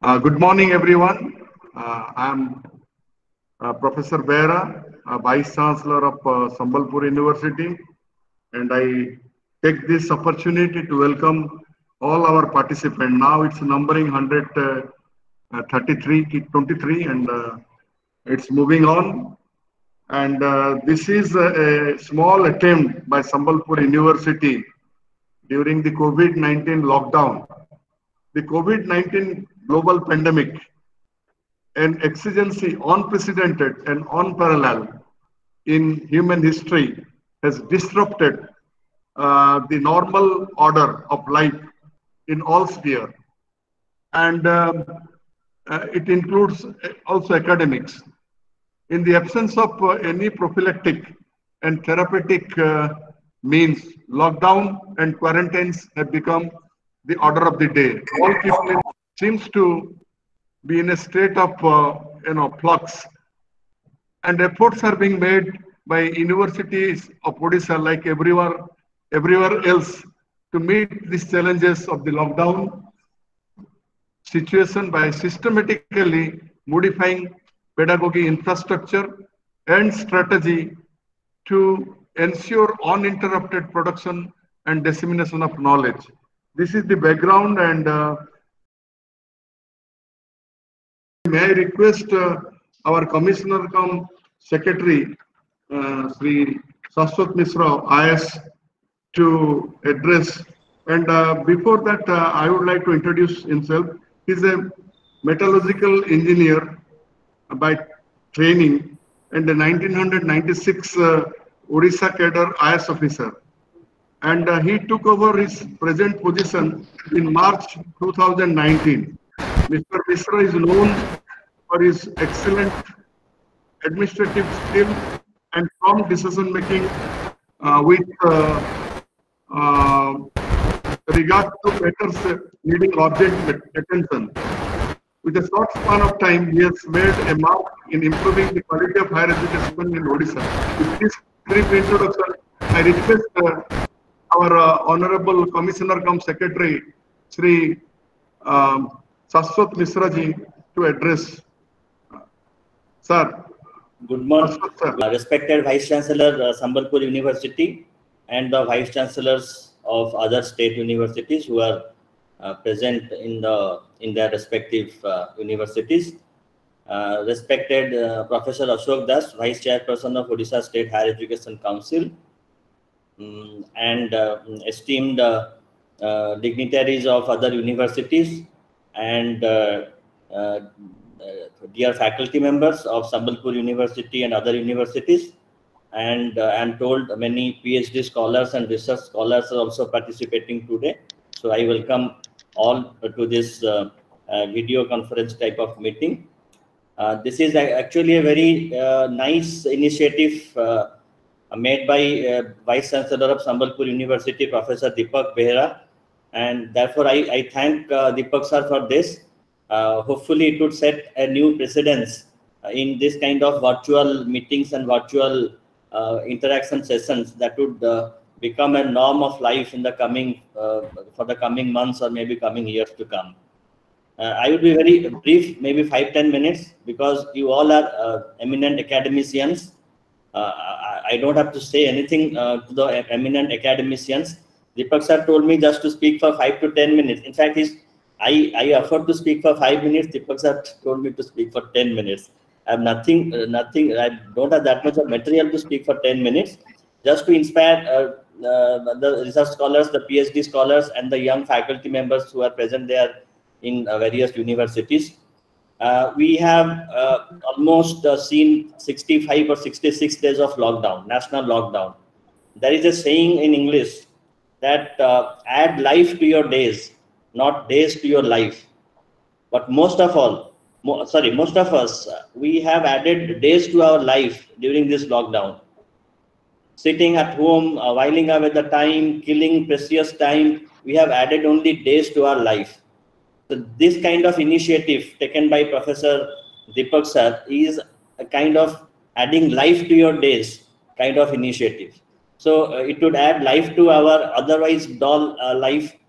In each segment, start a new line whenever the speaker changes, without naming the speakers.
Good morning, everyone. I'm Professor Behra, Vice Chancellor of Sambalpur University, and I take this opportunity to welcome all our participants. Now it's numbering 133, 23, and it's moving on. And this is a small attempt by Sambalpur University during the COVID-19 lockdown. The COVID-19 global pandemic, an exigency unprecedented and unparalleled in human history, has disrupted the normal order of life in all spheres. And it includes also academics. In the absence of any prophylactic and therapeutic means, lockdown and quarantines have become the order of the day. All people seems to be in a state of flux, and efforts are being made by universities of Odisha, like everywhere else, to meet these challenges of the lockdown situation by systematically modifying pedagogy infrastructure and strategy to ensure uninterrupted production and dissemination of knowledge. This is the background, and may I request our Commissioner cum Secretary, Sri Saswat Misra, IS, to address. And before that, I would like to introduce himself. He's a metallurgical engineer by training and a 1996 Odisha cadre IS officer. And he took over his present position in March 2019. Mr. Misra is known for his excellent administrative skill and prompt decision making with regard to matters needing urgent attention. With a short span of time, he has made a mark in improving the quality of higher education in Odisha. With this brief introduction, I request our Honorable Commissioner cum Secretary, Sri Saswat Misra ji, to address. Sir.
Good morning, respected Vice Chancellor Sambalpur University and the Vice Chancellors of other state universities who are present in their respective universities. Respected Professor Ashok Das, Vice Chairperson of Odisha State Higher Education Council, and esteemed dignitaries of other universities, and dear faculty members of Sambalpur University and other universities, and I'm told many PhD scholars and research scholars are also participating today. So I welcome all to this video conference type of meeting. This is actually a very nice initiative made by Vice Chancellor of Sambalpur University, Professor Deepak Behra, and therefore I thank Deepak sir for this. Hopefully it would set a new precedence in this kind of virtual meetings and virtual interaction sessions that would become a norm of life in the coming for the coming months or maybe coming years to come. I would be very brief, maybe 5-10 minutes, because you all are eminent academicians. I don't have to say anything to the eminent academicians. Deepak sir told me just to speak for 5 to 10 minutes. In fact, I offered to speak for 5 minutes. Deepak sir told me to speak for 10 minutes. I have nothing. I don't have that much of material to speak for 10 minutes. Just to inspire the research scholars, the PhD scholars, and the young faculty members who are present there in various universities. We have almost seen 65 or 66 days of lockdown, national lockdown. There is a saying in English that add life to your days, not days to your life. But most of us, we have added days to our life during this lockdown. Sitting at home, whiling away the time, killing precious time, we have added only days to our life. So this kind of initiative taken by Professor Deepak sir is a kind of adding life to your days kind of initiative. So it would add life to our otherwise dull life.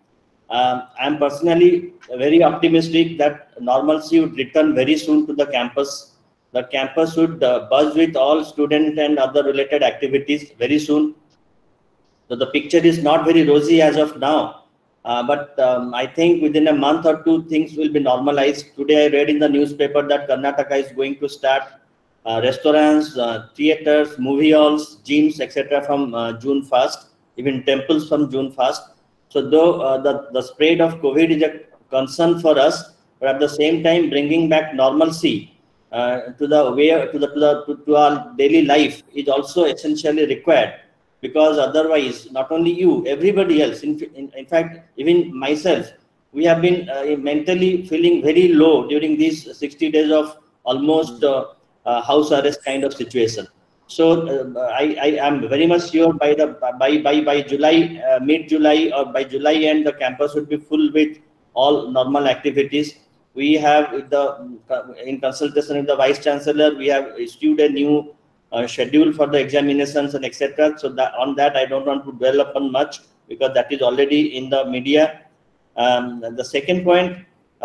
I'm personally very optimistic that normalcy would return very soon to the campus. The campus would buzz with all student and other related activities very soon. So the picture is not very rosy as of now, but I think within a month or two things will be normalized. Today I read in the newspaper that Karnataka is going to start restaurants, theaters, movie halls, gyms, etc. from June 1st, even temples from June 1st. So though the spread of COVID is a concern for us, but at the same time bringing back normalcy to the way to our daily life is also essentially required, because otherwise not only you, everybody else, in fact even myself, we have been mentally feeling very low during these 60 days of almost house arrest kind of situation. So I am very much sure by July, mid July or by July end, the campus would be full with all normal activities. We have in consultation with the Vice Chancellor, we have issued a new schedule for the examinations and etc. So that on that I don't want to dwell upon much, because that is already in the media. The second point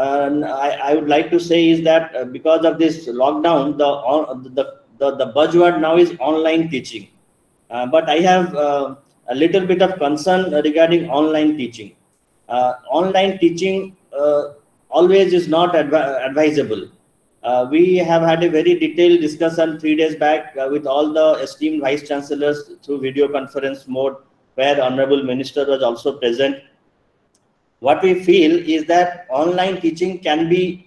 I would like to say is that because of this lockdown, the buzzword now is online teaching. But I have a little bit of concern regarding online teaching. Online teaching always is not advisable. We have had a very detailed discussion 3 days back with all the esteemed vice chancellors through video conference mode, where Honorable Minister was also present. What we feel is that online teaching can be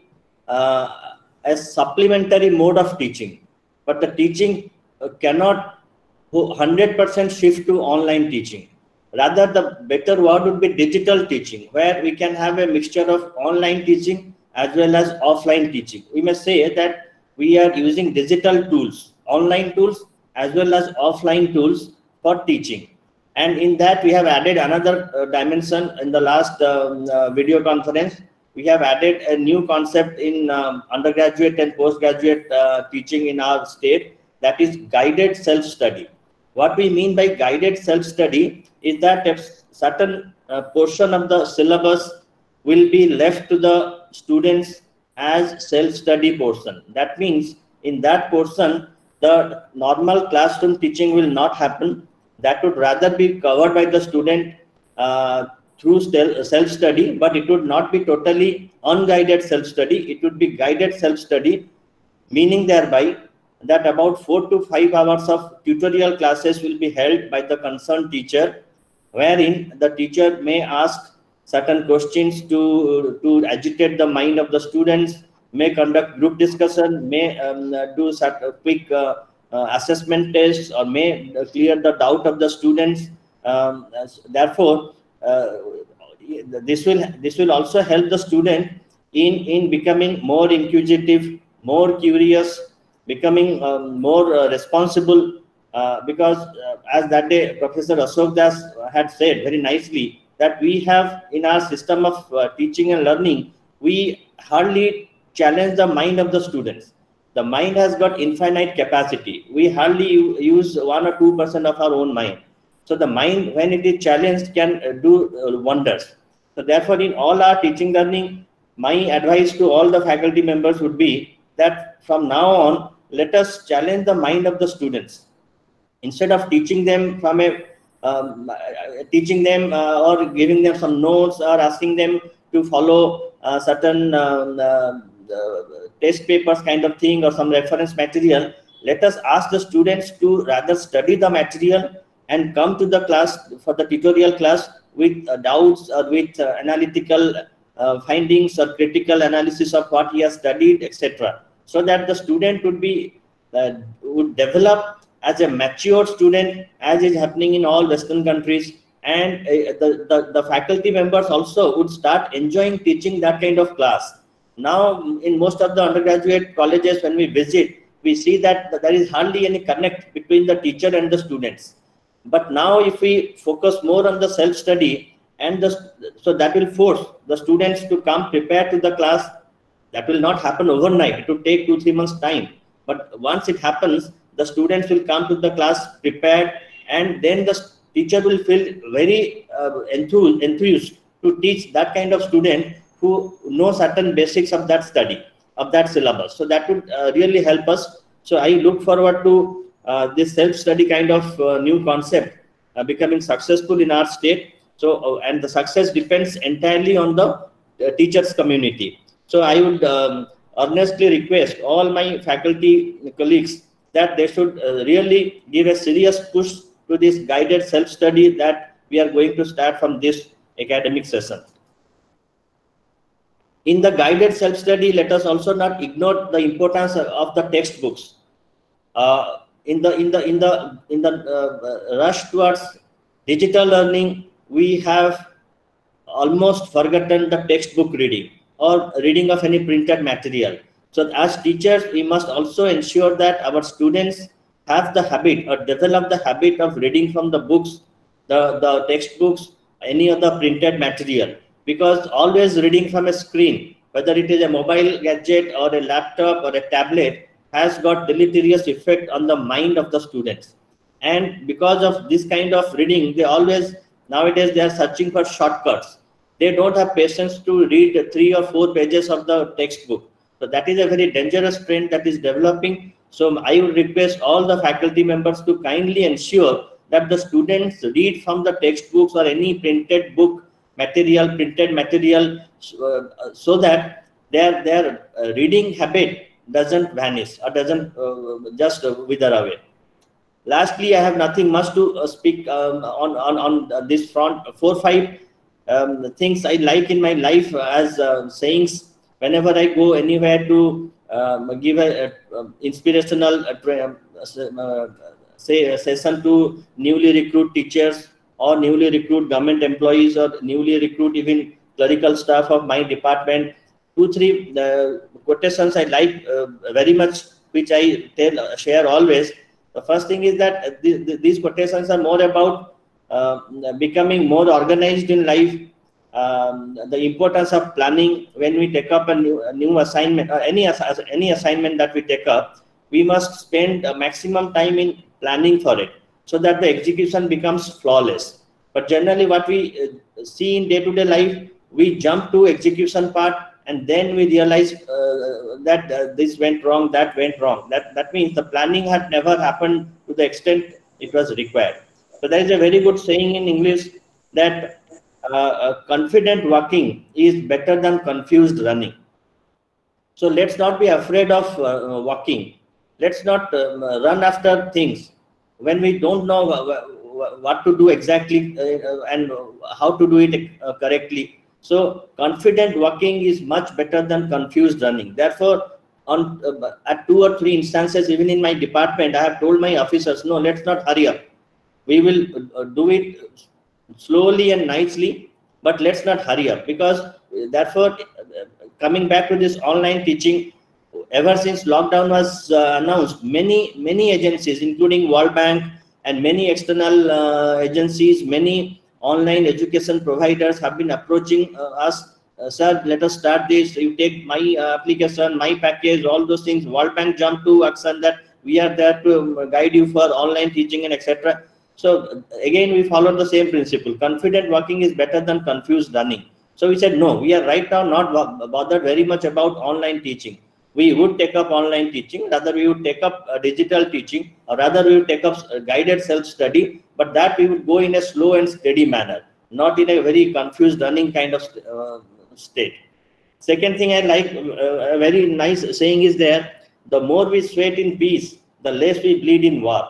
a supplementary mode of teaching, but the teaching cannot 100% shift to online teaching. Rather, the better word would be digital teaching, where we can have a mixture of online teaching as well as offline teaching. We may say that we are using digital tools, online tools as well as offline tools for teaching. And in that we have added another dimension in the last video conference. We have added a new concept in undergraduate and postgraduate teaching in our state, that is guided self-study. What we mean by guided self-study is that a certain portion of the syllabus will be left to the students as self-study portion. That means in that portion, the normal classroom teaching will not happen. That would rather be covered by the student through self-study, but it would not be totally unguided self-study. It would be guided self-study, meaning thereby that about 4 to 5 hours of tutorial classes will be held by the concerned teacher, wherein the teacher may ask certain questions to agitate the mind of the students, may conduct group discussion, may do quick assessment tests, or may clear the doubt of the students. Therefore, this will also help the student in becoming more inquisitive, more curious, becoming more responsible, because as that day Professor Ashok Das had said very nicely, that we have in our system of teaching and learning, we hardly challenge the mind of the students. The mind has got infinite capacity. We hardly use 1 or 2% of our own mind. So the mind, when it is challenged, can do wonders. So therefore, in all our teaching learning, my advice to all the faculty members would be that from now on, let us challenge the mind of the students. Instead of teaching them from a or giving them some notes or asking them to follow certain test papers kind of thing or some reference material, let us ask the students to rather study the material and come to the class for the tutorial class with doubts or with analytical findings or critical analysis of what he has studied, etc. So that the student would develop as a mature student, as is happening in all Western countries, and the faculty members also would start enjoying teaching that kind of class. Now, in most of the undergraduate colleges, when we visit, we see that there is hardly any connect between the teacher and the students. But now, if we focus more on the self-study, so that will force the students to come prepared to the class. That will not happen overnight. It will take 2-3 months time. But once it happens, the students will come to the class prepared, and then the teacher will feel very enthused to to teach that kind of student who know certain basics of that study, of that syllabus. So that would really help us. So I look forward to this self-study kind of new concept becoming successful in our state. So and the success depends entirely on the teachers community. So I would earnestly request all my faculty colleagues that they should really give a serious push to this guided self-study that we are going to start from this academic session. In the guided self-study, let us also not ignore the importance of the textbooks. In the rush towards digital learning, we have almost forgotten the textbook reading or reading of any printed material. So as teachers, we must also ensure that our students have the habit or develop the habit of reading from the books, the textbooks, any other printed material. Because always reading from a screen, whether it is a mobile gadget or a laptop or a tablet, has got deleterious effect on the mind of the students. And because of this kind of reading, they always, nowadays they are searching for shortcuts. They don't have patience to read 3 or 4 pages of the textbook. So that is a very dangerous trend that is developing. So I would request all the faculty members to kindly ensure that the students read from the textbooks or any printed book material, printed material, so that their reading habit doesn't vanish or doesn't just wither away. Lastly, I have nothing much to speak on this front. 4 or 5 things I like in my life as sayings whenever I go anywhere to give a inspirational session to newly recruit teachers or newly recruit government employees or newly recruit even clerical staff of my department. 2 3 quotations I like very much, which I share always. The first thing is that these quotations are more about becoming more organized in life, the importance of planning when we take up a new assignment or any assignment that we take up. We must spend a maximum time in planning for it so that the execution becomes flawless. But generally what we see in day-to-day life, we jump to execution part and then we realize that this went wrong, that went wrong. That means the planning had never happened to the extent it was required. So there is a very good saying in English that confident walking is better than confused running. So let's not be afraid of walking. Let's not run after things when we don't know what to do exactly and how to do it correctly. So confident walking is much better than confused running. Therefore, at 2 or 3 instances, even in my department, I have told my officers, no, let's not hurry up. We will do it slowly and nicely, but let's not hurry up. Because therefore, coming back to this online teaching, ever since lockdown was announced, many agencies, including World Bank and many external agencies, many online education providers have been approaching us. Sir, let us start this. You take my application, my package, all those things. World Bank jumped to action that we are there to guide you for online teaching and etc. So again, we follow the same principle. Confident walking is better than confused running. So we said, no, we are right now not bothered very much about online teaching. We would take up online teaching, rather we would take up digital teaching, or rather we would take up guided self-study, but that we would go in a slow and steady manner, not in a very confused running kind of state. Second thing I like, a very nice saying is there, the more we sweat in peace, the less we bleed in war.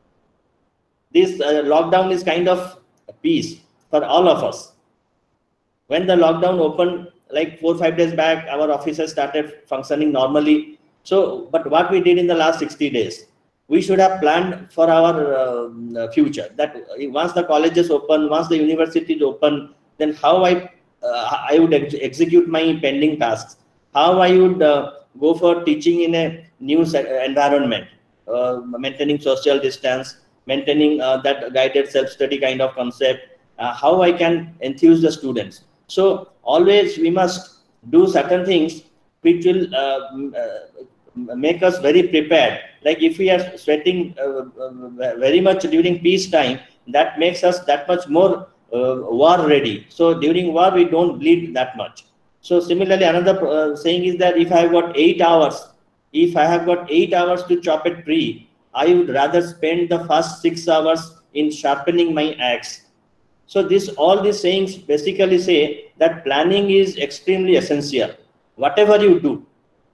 This lockdown is kind of peace for all of us. When the lockdown opened, like 4 or 5 days back, our offices started functioning normally. So, but what we did in the last 60 days, we should have planned for our future. That once the colleges open, once the universities open, then how I would execute my pending tasks, how I would go for teaching in a new environment, maintaining social distance, maintaining that guided self-study kind of concept, how I can enthuse the students. So always we must do certain things which will make us very prepared. Like if we are sweating very much during peace time, that makes us that much more war ready. So during war, we don't bleed that much. So similarly, another saying is that if I have got 8 hours, if I have got 8 hours to chop a tree, I would rather spend the first 6 hours in sharpening my axe. So all these sayings basically say that planning is extremely essential. Whatever you do,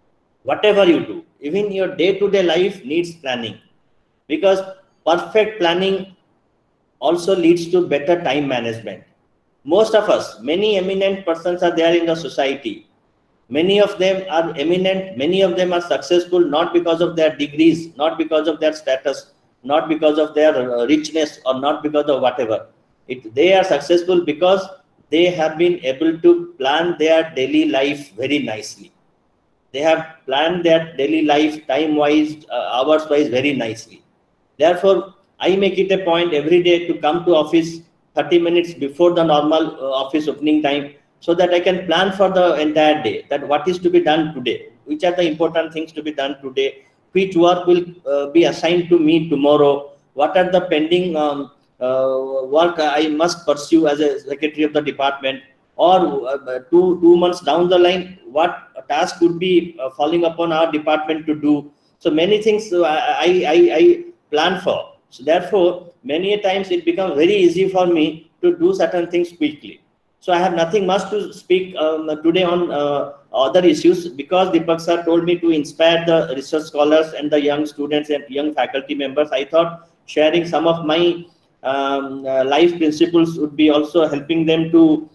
even your day-to-day life needs planning, because perfect planning also leads to better time management. Most of us, many eminent persons are there in the society. Many of them are eminent, many of them are successful not because of their degrees, not because of their status, not because of their richness, or not because of whatever. They are successful because they have been able to plan their daily life very nicely. They have planned their daily life time-wise, hours-wise very nicely. Therefore, I make it a point every day to come to office 30 minutes before the normal office opening time, so that I can plan for the entire day, that what is to be done today, which are the important things to be done today, which work will be assigned to me tomorrow, what are the pending work I must pursue as a secretary of the department, or 2 months down the line, what task would be falling upon our department to do. So many things I plan for. So therefore, many a times it becomes very easy for me to do certain things quickly. So I have nothing much to speak today on other issues, because Deepak sir told me to inspire the research scholars and the young students and young faculty members. I thought sharing some of my life principles would be also helping them to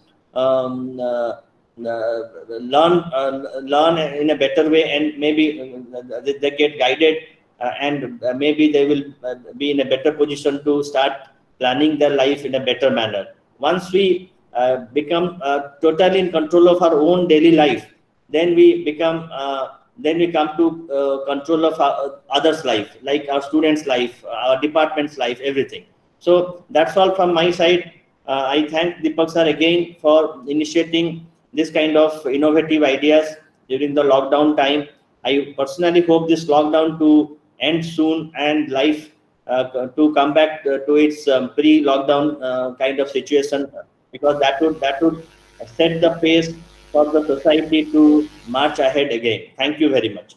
learn in a better way, and maybe they get guided, and maybe they will be in a better position to start planning their life in a better manner. Once we become totally in control of our own daily life, then we come to control of others' life, like our students' life, our department's life, everything. So that's all from my side. I thank Deepak sir again for initiating this kind of innovative ideas during the lockdown time. I personally hope this lockdown to end soon, and life to come back to its pre-lockdown kind of situation, because that would set the pace for the society to march ahead again. Thank you very much.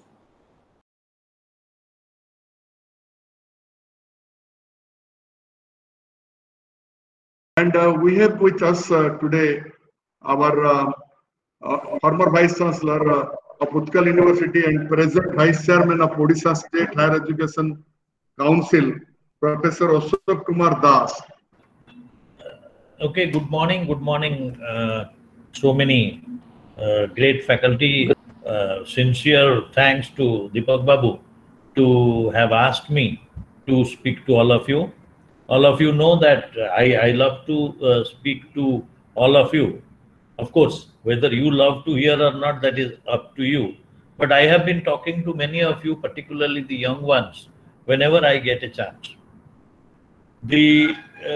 And we have with us today our former Vice Chancellor of Utkal University and present Vice Chairman of Odisha State Higher Education Council, Professor Ashok Kumar Das.
Okay, good morning. Good morning. So many great faculty. Sincere thanks to Deepak Babu to have asked me to speak to all of you. All of you know that I love to speak to all of you. Of course, whether you love to hear or not, that is up to you. But I have been talking to many of you, particularly the young ones, whenever I get a chance. The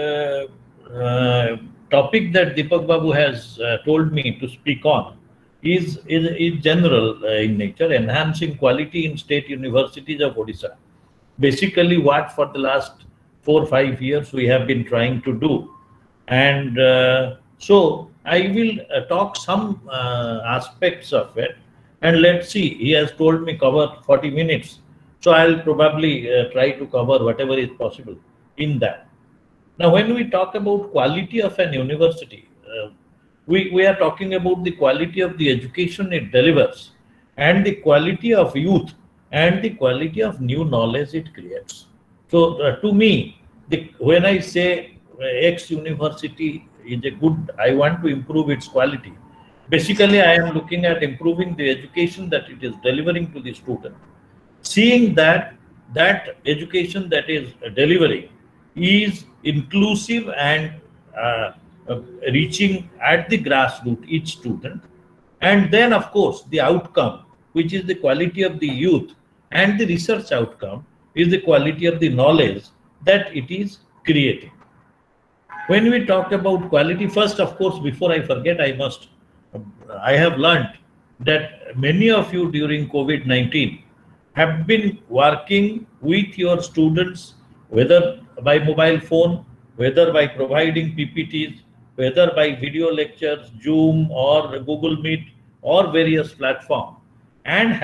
topic that Deepak Babu has told me to speak on is general in nature, enhancing quality in state universities of Odisha. Basically, what for the last 4 or 5 years we have been trying to do. And so I will talk some aspects of it, and let's see. He has told me cover 40 minutes. So I'll probably try to cover whatever is possible in that. Now, when we talk about quality of an university, we are talking about the quality of the education it delivers, and the quality of youth, and the quality of new knowledge it creates. So to me, when I say X university is a good, I want to improve its quality. Basically, I am looking at improving the education that it is delivering to the student. Seeing that education that is delivering is inclusive and reaching at the grassroots each student, and then of course the outcome, which is the quality of the youth, and the research outcome is the quality of the knowledge that it is creating. When we talk about quality, first, of course, before I forget, I have learned that many of you during COVID-19 have been working with your students, whether by mobile phone, whether by providing PPTs, whether by video lectures, Zoom or Google Meet or various platforms, and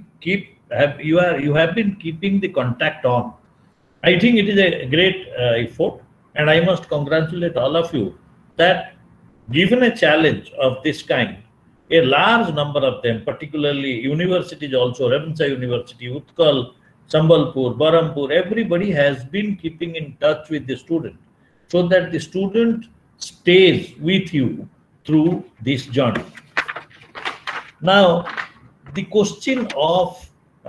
you have been keeping the contact on. I think it is a great effort, and I must congratulate all of you that given a challenge of this kind, a large number of them, particularly universities also, Ravenshaw University, Utkal, Sambalpur, Berhampur, everybody has been keeping in touch with the student so that the student stays with you through this journey. Now, the question of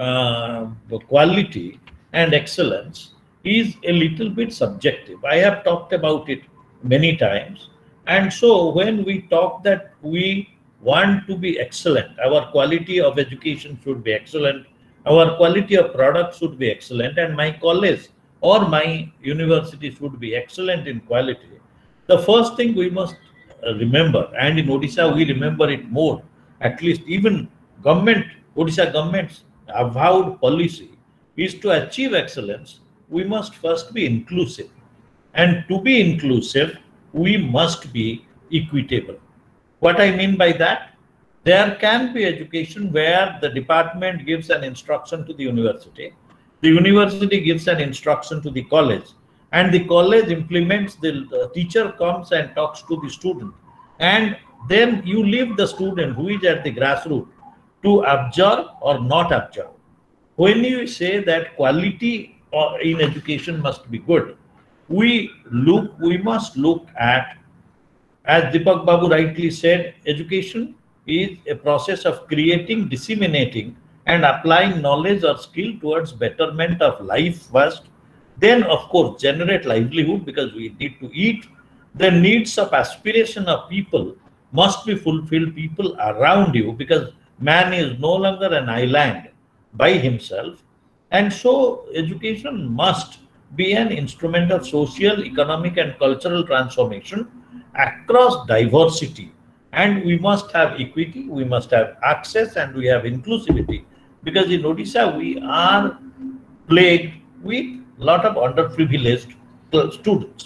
quality and excellence is a little bit subjective. I have talked about it many times. And so when we talk that we want to be excellent, our quality of education should be excellent, our quality of product should be excellent, and my college or my university should be excellent in quality. The first thing we must remember, and in Odisha we remember it more, at least even Odisha government's avowed policy is to achieve excellence, we must first be inclusive. And to be inclusive, we must be equitable. What I mean by that? There can be education where the department gives an instruction to the university gives an instruction to the college, and the college implements, the teacher comes and talks to the student, and then you leave the student who is at the grassroots to observe or not observe. When you say that quality in education must be good, we must look at, as Deepak Babu rightly said, education is a process of creating, disseminating, and applying knowledge or skill towards betterment of life first. Then, of course, generate livelihood because we need to eat. The needs of aspiration of people must be fulfilled, people around you, because man is no longer an island by himself. And so education must be an instrument of social, economic, and cultural transformation across diversity. And we must have equity, we must have access, and we have inclusivity. Because in Odisha, we are plagued with a lot of underprivileged students.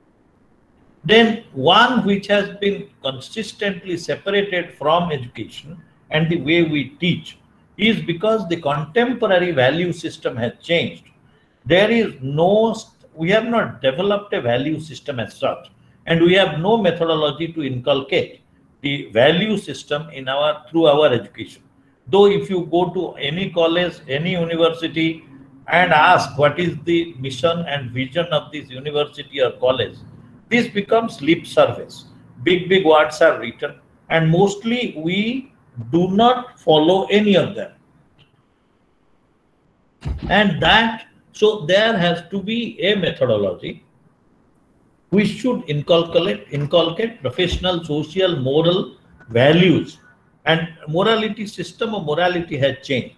Then one which has been consistently separated from education and the way we teach is because the contemporary value system has changed. We have not developed a value system as such, and we have no methodology to inculcate the value system through our education. Though if you go to any college, any university and ask what is the mission and vision of this university or college, this becomes lip service. Big words are written, and mostly we do not follow any of them. And so there has to be a methodology. We should inculcate professional, social, moral values, and morality system of morality has changed.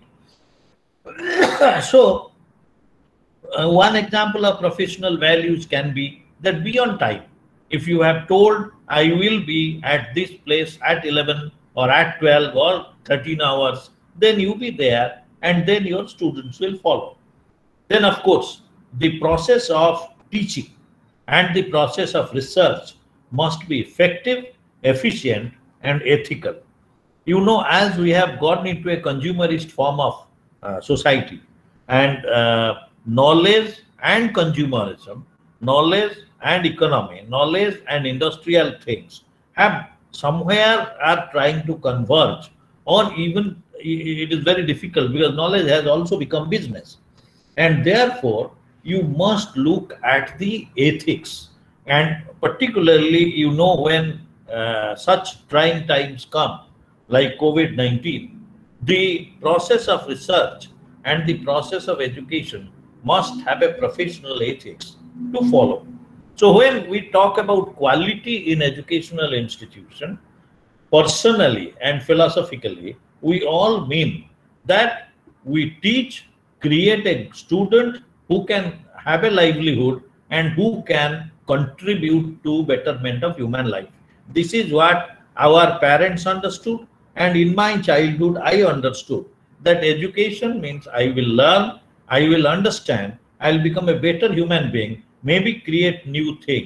So one example of professional values can be that be on time. If you have told, I will be at this place at 11 or at 12 or 13 hours, then you be there, and then your students will follow. Then, of course, the process of teaching and the process of research must be effective, efficient, and ethical. You know, as we have gotten into a consumerist form of society, and knowledge and consumerism, knowledge and economy, knowledge and industrial things have somewhere are trying to converge, or even it is very difficult because knowledge has also become business. And therefore, you must look at the ethics, and particularly, you know, when such trying times come, like COVID-19, the process of research and the process of education must have a professional ethics to follow. So when we talk about quality in educational institution, personally and philosophically, we all mean that we teach, create a student who can have a livelihood and who can contribute to betterment of human life. This is what our parents understood, and in my childhood I understood that education means I will learn, I will understand, I will become a better human being, maybe create new things,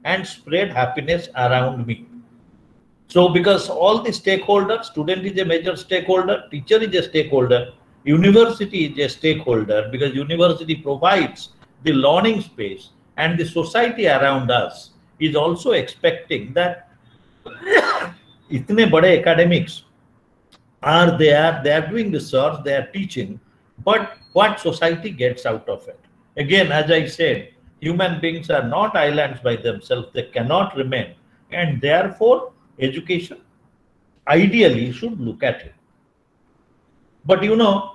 and spread happiness around me. So because all the stakeholders, student is a major stakeholder, teacher is a stakeholder, university is a stakeholder, because university provides the learning space, and the society around us is also expecting that itne bade academics are there, they are doing research, they are teaching, but what society gets out of it? Again, as I said, human beings are not islands by themselves, they cannot remain, and therefore education ideally should look at it. But you know,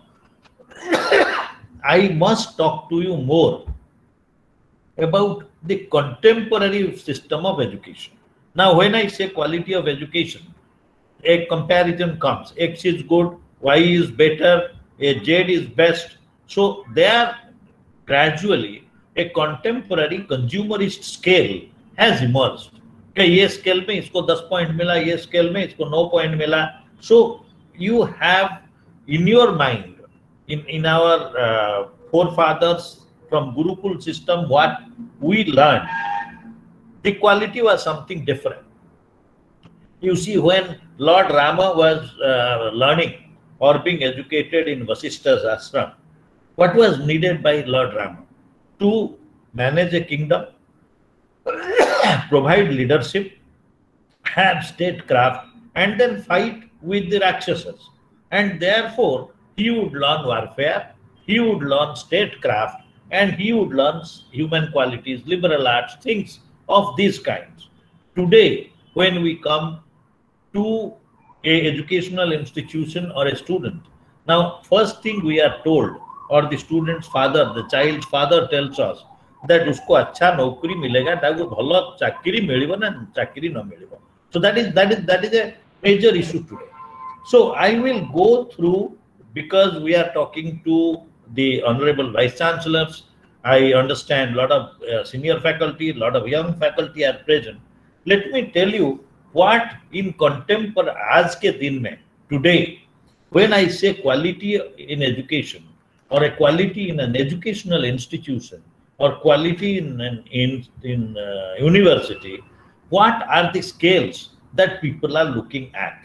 I must talk to you more about the contemporary system of education. Now, when I say quality of education, a comparison comes. X is good, Y is better, a Z is best. So there gradually a contemporary consumerist scale has emerged. कि ये scale में इसको 10 point मिला, ये scale में इसको 9 point मिला. So you have in your mind, in our forefathers from Gurukul system, what we learned, the quality was something different. You see, when Lord Rama was learning or being educated in Vasishta's ashram, what was needed by Lord Rama? To manage a kingdom, provide leadership, have statecraft, and then fight with the Rakshasas. And therefore, he would learn warfare, he would learn statecraft, and he would learn human qualities, liberal arts, things of these kinds. Today, when we come to a educational institution or a student, now first thing we are told, or the student's father, the child's father tells us that usko acha naukri milega, taku bhalo chakiri milibo na chakiri na milibo. So that is a major issue today. So I will go through, because we are talking to the Honorable Vice Chancellors. I understand a lot of senior faculty, a lot of young faculty are present. Let me tell you what in contemporary aaj ke din mein, today, when I say quality in education, or a quality in an educational institution, or quality in university, what are the scales that people are looking at?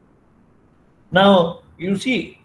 Now, you see,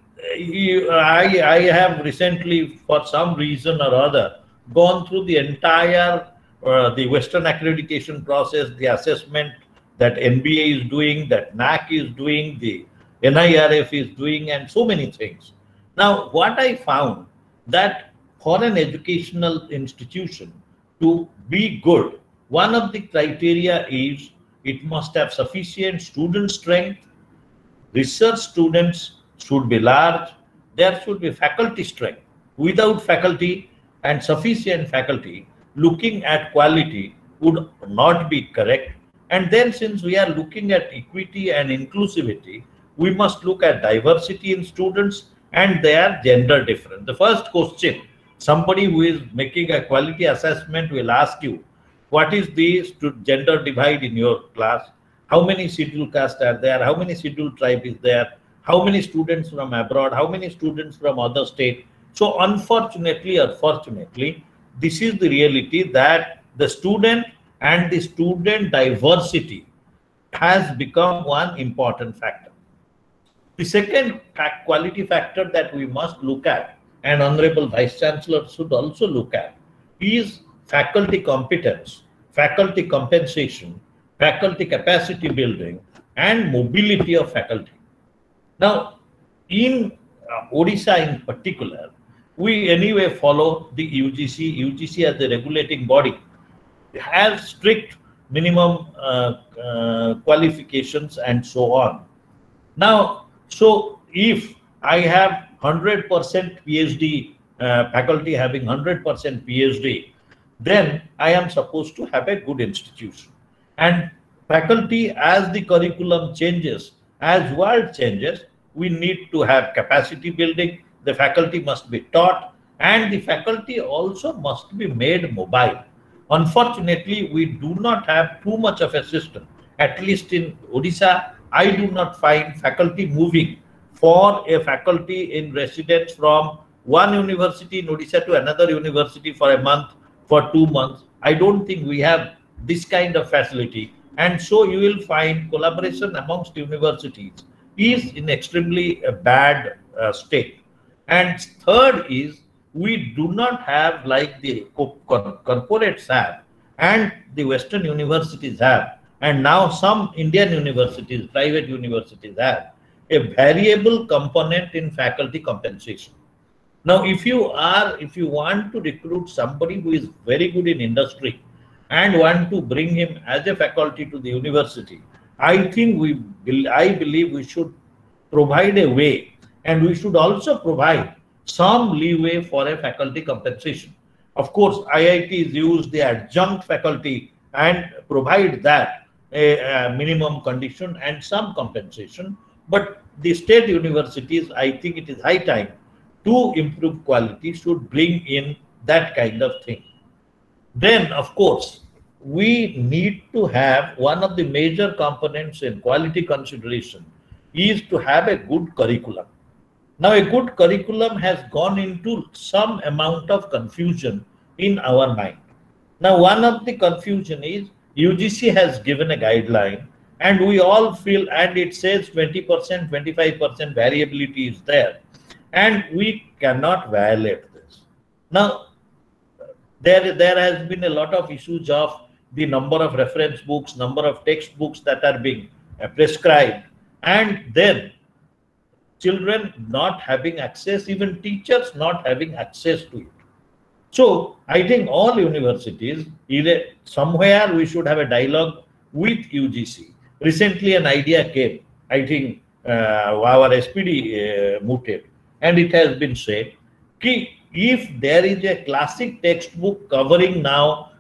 I have recently, for some reason or other, gone through the entire the Western accreditation process, the assessment that NBA is doing, that NAC is doing, the NIRF is doing, and so many things. Now, what I found, that for an educational institution to be good, one of the criteria is it must have sufficient student strength, research students should be large, there should be faculty strength. Without faculty and sufficient faculty, looking at quality would not be correct. And then, since we are looking at equity and inclusivity, we must look at diversity in students and their gender difference. The first question, somebody who is making a quality assessment will ask you, what is the gender divide in your class? How many scheduled caste are there? How many scheduled tribe is there? How many students from abroad? How many students from other state? So unfortunately or fortunately, this is the reality, that the student and the student diversity has become one important factor. The second quality factor that we must look at, and Honorable Vice Chancellor should also look at, is faculty competence, faculty compensation, faculty capacity building, and mobility of faculty. Now, in Odisha in particular, we anyway follow the UGC. UGC as the regulating body has strict minimum qualifications and so on. Now, so if I have 100% PhD, faculty having 100% PhD, then I am supposed to have a good institution. And faculty, as the curriculum changes, as world changes, we need to have capacity building. The faculty must be taught, and the faculty also must be made mobile. Unfortunately, we do not have too much of a system. At least in Odisha, I do not find faculty moving for a faculty in residence from one university in Odisha to another university for a month, for 2 months. I don't think we have this kind of facility. And so you will find collaboration amongst universities is in extremely bad state. And third is, we do not have, like the corporates have and the Western universities have, and now some Indian universities, private universities have, a variable component in faculty compensation. Now, if you want to recruit somebody who is very good in industry and want to bring him as a faculty to the university, I believe we should provide a way, and we should also provide some leeway for a faculty compensation. Of course, IITs use the adjunct faculty and provide that a minimum condition and some compensation. But the state universities, I think it is high time to improve quality, should bring in that kind of thing. Then, of course, we need to have one of the major components in quality consideration is to have a good curriculum. Now, a good curriculum has gone into some amount of confusion in our mind. Now, one of the confusion is UGC has given a guideline, and we all feel, and it says 20%, 25% variability is there, and we cannot violate this. Now, there has been a lot of issues of the number of reference books, number of textbooks that are being prescribed, and then children not having access, even teachers not having access to it. So I think all universities, either somewhere we should have a dialogue with UGC. Recently an idea came, I think our SPD mooted, and it has been said, if there is a classic textbook covering now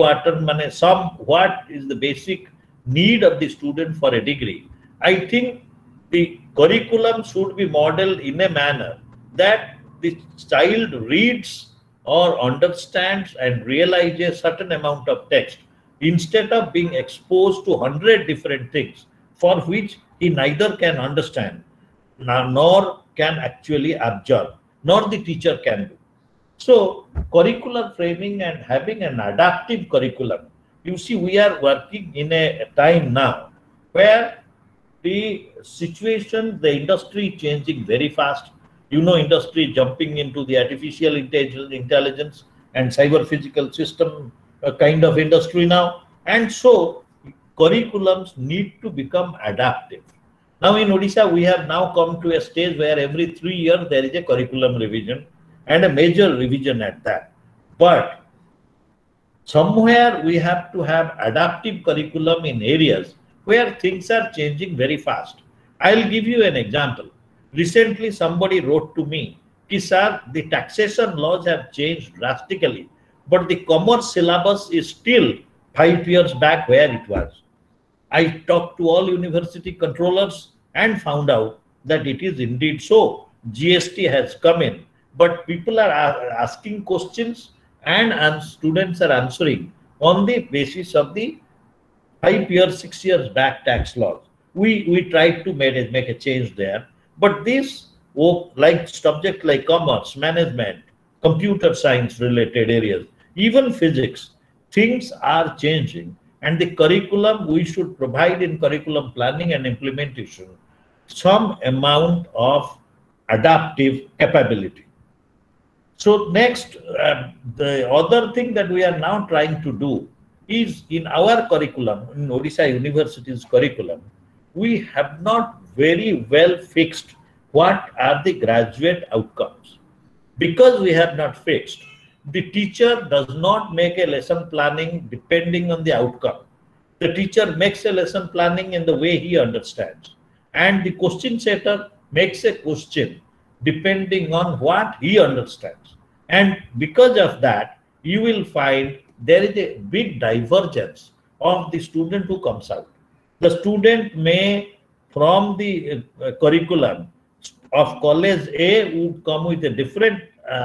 3/4, what is the basic need of the student for a degree, I think the curriculum should be modeled in a manner that the child reads or understands and realizes a certain amount of text, instead of being exposed to 100 different things for which he neither can understand nor can actually absorb, nor the teacher can do. So curricular framing and having an adaptive curriculum, you see, we are working in a time now where the situation, the industry changing very fast. You know, industry jumping into the artificial intelligence and cyber physical system kind of industry now. And so curriculums need to become adaptive. Now in Odisha, we have now come to a stage where every 3 years there is a curriculum revision, and a major revision at that. But somewhere we have to have adaptive curriculum in areas where things are changing very fast. I'll give you an example. Recently, somebody wrote to me, sir, the taxation laws have changed drastically, but the commerce syllabus is still 5 years back where it was. I talked to all university controllers and found out that it is indeed so. GST has come in, but people are asking questions and students are answering on the basis of the 5 years, 6 years back tax laws. We tried to make a change there, but this, like subject like commerce, management, computer science related areas, even physics, things are changing, and the curriculum, we should provide in curriculum planning and implementation some amount of adaptive capability. So next, the other thing that we are now trying to do is in our curriculum, in Odisha University's curriculum, we have not very well fixed what are the graduate outcomes. Because we have not fixed, the teacher does not make a lesson planning depending on the outcome. The teacher makes a lesson planning in the way he understands, and the question setter makes a question depending on what he understands. And because of that, you will find there is a big divergence of the student who comes out. The student may, from the curriculum of college A, would come with a different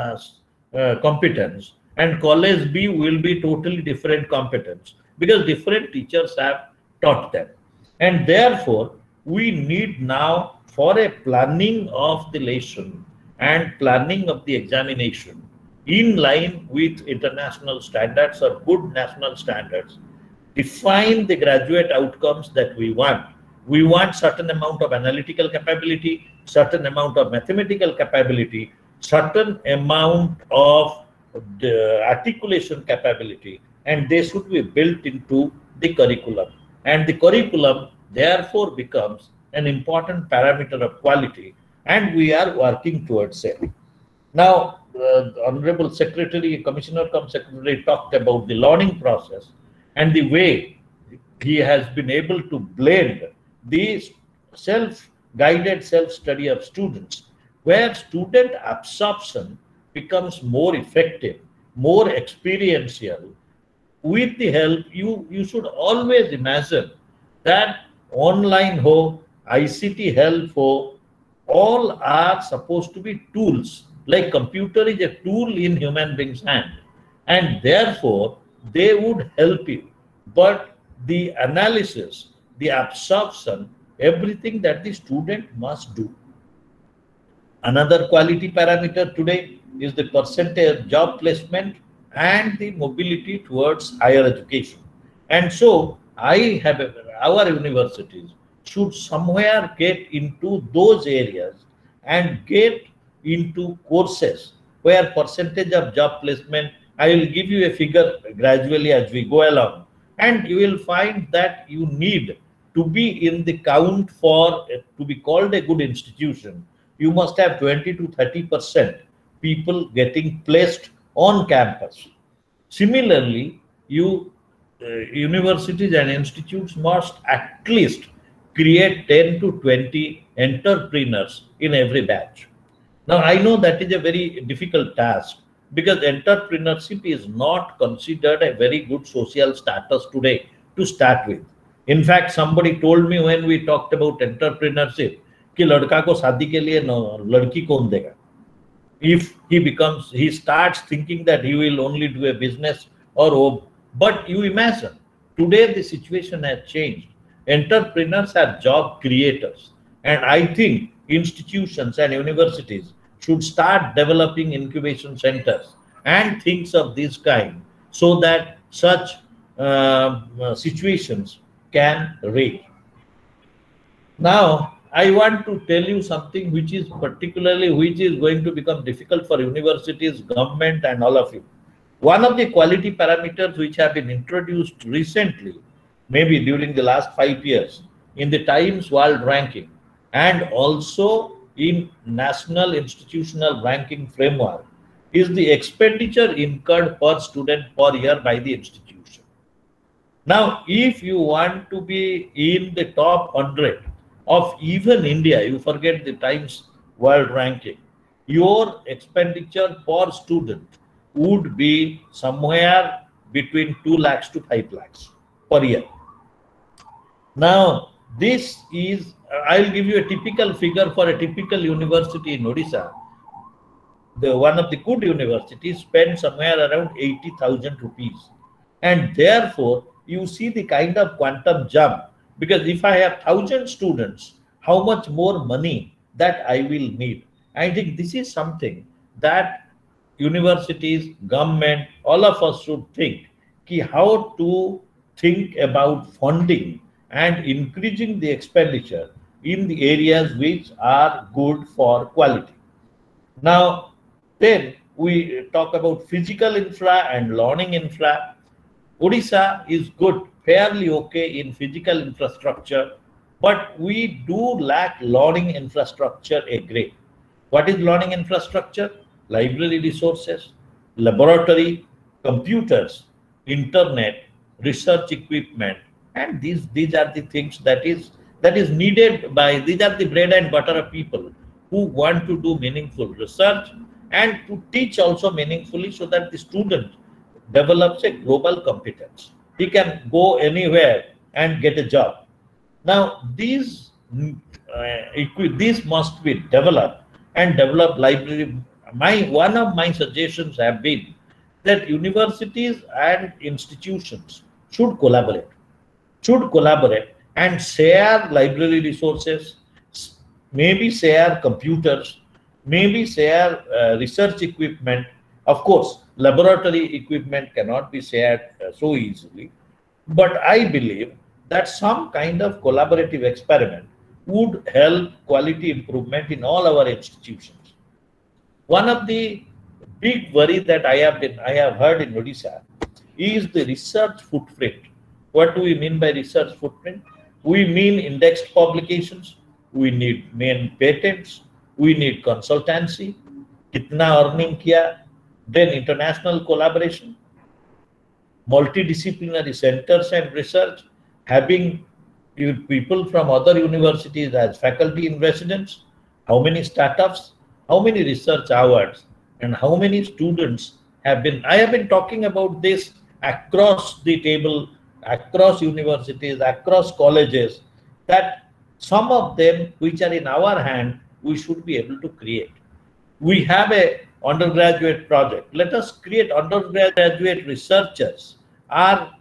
competence, and college B will be totally different competence, because different teachers have taught them. And therefore, we need now, for a planning of the lesson and planning of the examination in line with international standards or good national standards, define the graduate outcomes that we want. We want certain amount of analytical capability, certain amount of mathematical capability, certain amount of the articulation capability, and they should be built into the curriculum. And the curriculum therefore becomes an important parameter of quality, and we are working towards it. Now, the Honorable Secretary, Commissioner cum Secretary talked about the learning process and the way he has been able to blend the self-guided self-study of students, where student absorption becomes more effective, more experiential. With the help, you should always imagine that online ho, ICT help ho, all are supposed to be tools. Like computer is a tool in human being's hand, and therefore they would help you. But the analysis, the absorption, everything that the student must do. Another quality parameter today is the percentage job placement and the mobility towards higher education. And so our universities should somewhere get into those areas and get into courses where percentage of job placement, I will give you a figure gradually as we go along, and you will find that you need to be in the count for to be called a good institution. You must have 20 to 30% people getting placed on campus. Similarly, universities and institutes must at least create 10 to 20 entrepreneurs in every batch. Now, I know that is a very difficult task because entrepreneurship is not considered a very good social status today to start with. In fact, somebody told me when we talked about entrepreneurship, कि लड़का को शादी के लिए लड़की कौन देगा? If he starts thinking that he will only do a business but you imagine, today the situation has changed. Entrepreneurs are job creators. And I think institutions and universities should start developing incubation centers and things of this kind so that such situations can rage. Now, I want to tell you something which is going to become difficult for universities, government, and all of you. One of the quality parameters which have been introduced recently, maybe during the last 5 years, in the Times World Ranking and also in National Institutional Ranking Framework, is the expenditure incurred per student per year by the institution. Now, if you want to be in the top 100 of even India, you forget the Times World Ranking, your expenditure per student would be somewhere between 2 lakhs to 5 lakhs per year. Now, this is, I'll give you a typical figure for a typical university in Odisha. One of the good universities spends somewhere around 80,000 rupees. And therefore, you see the kind of quantum jump. Because if I have 1,000 students, how much more money that I will need? I think this is something that universities, government, all of us should think how to think about funding and increasing the expenditure in the areas which are good for quality. Now, then we talk about physical infra and learning infra. Odisha is good, fairly okay in physical infrastructure, but we do lack learning infrastructure a great. What is learning infrastructure? Library resources, laboratory, computers, internet, research equipment, and these are the things that is needed by, these are the bread and butter of people who want to do meaningful research and to teach also meaningfully so that the student develops a global competence. He can go anywhere and get a job. Now, these must be developed and develop library. One of my suggestions have been that universities and institutions should collaborate and share library resources, maybe share computers, maybe share research equipment. Of course, laboratory equipment cannot be shared so easily. But I believe that some kind of collaborative experiment would help quality improvement in all our institutions. One of the big worry that I have heard in Odisha is the research footprint. What do we mean by research footprint? We mean indexed publications, we need main patents, we need consultancy, kitna earning kiya, then international collaboration, multidisciplinary centers and research, having people from other universities as faculty in residence, how many startups, how many research awards, and how many students have been. I have been talking about this across the table, across universities, across colleges, that some of them which are in our hand, we should be able to create. We have a undergraduate project. Let us create undergraduate researchers are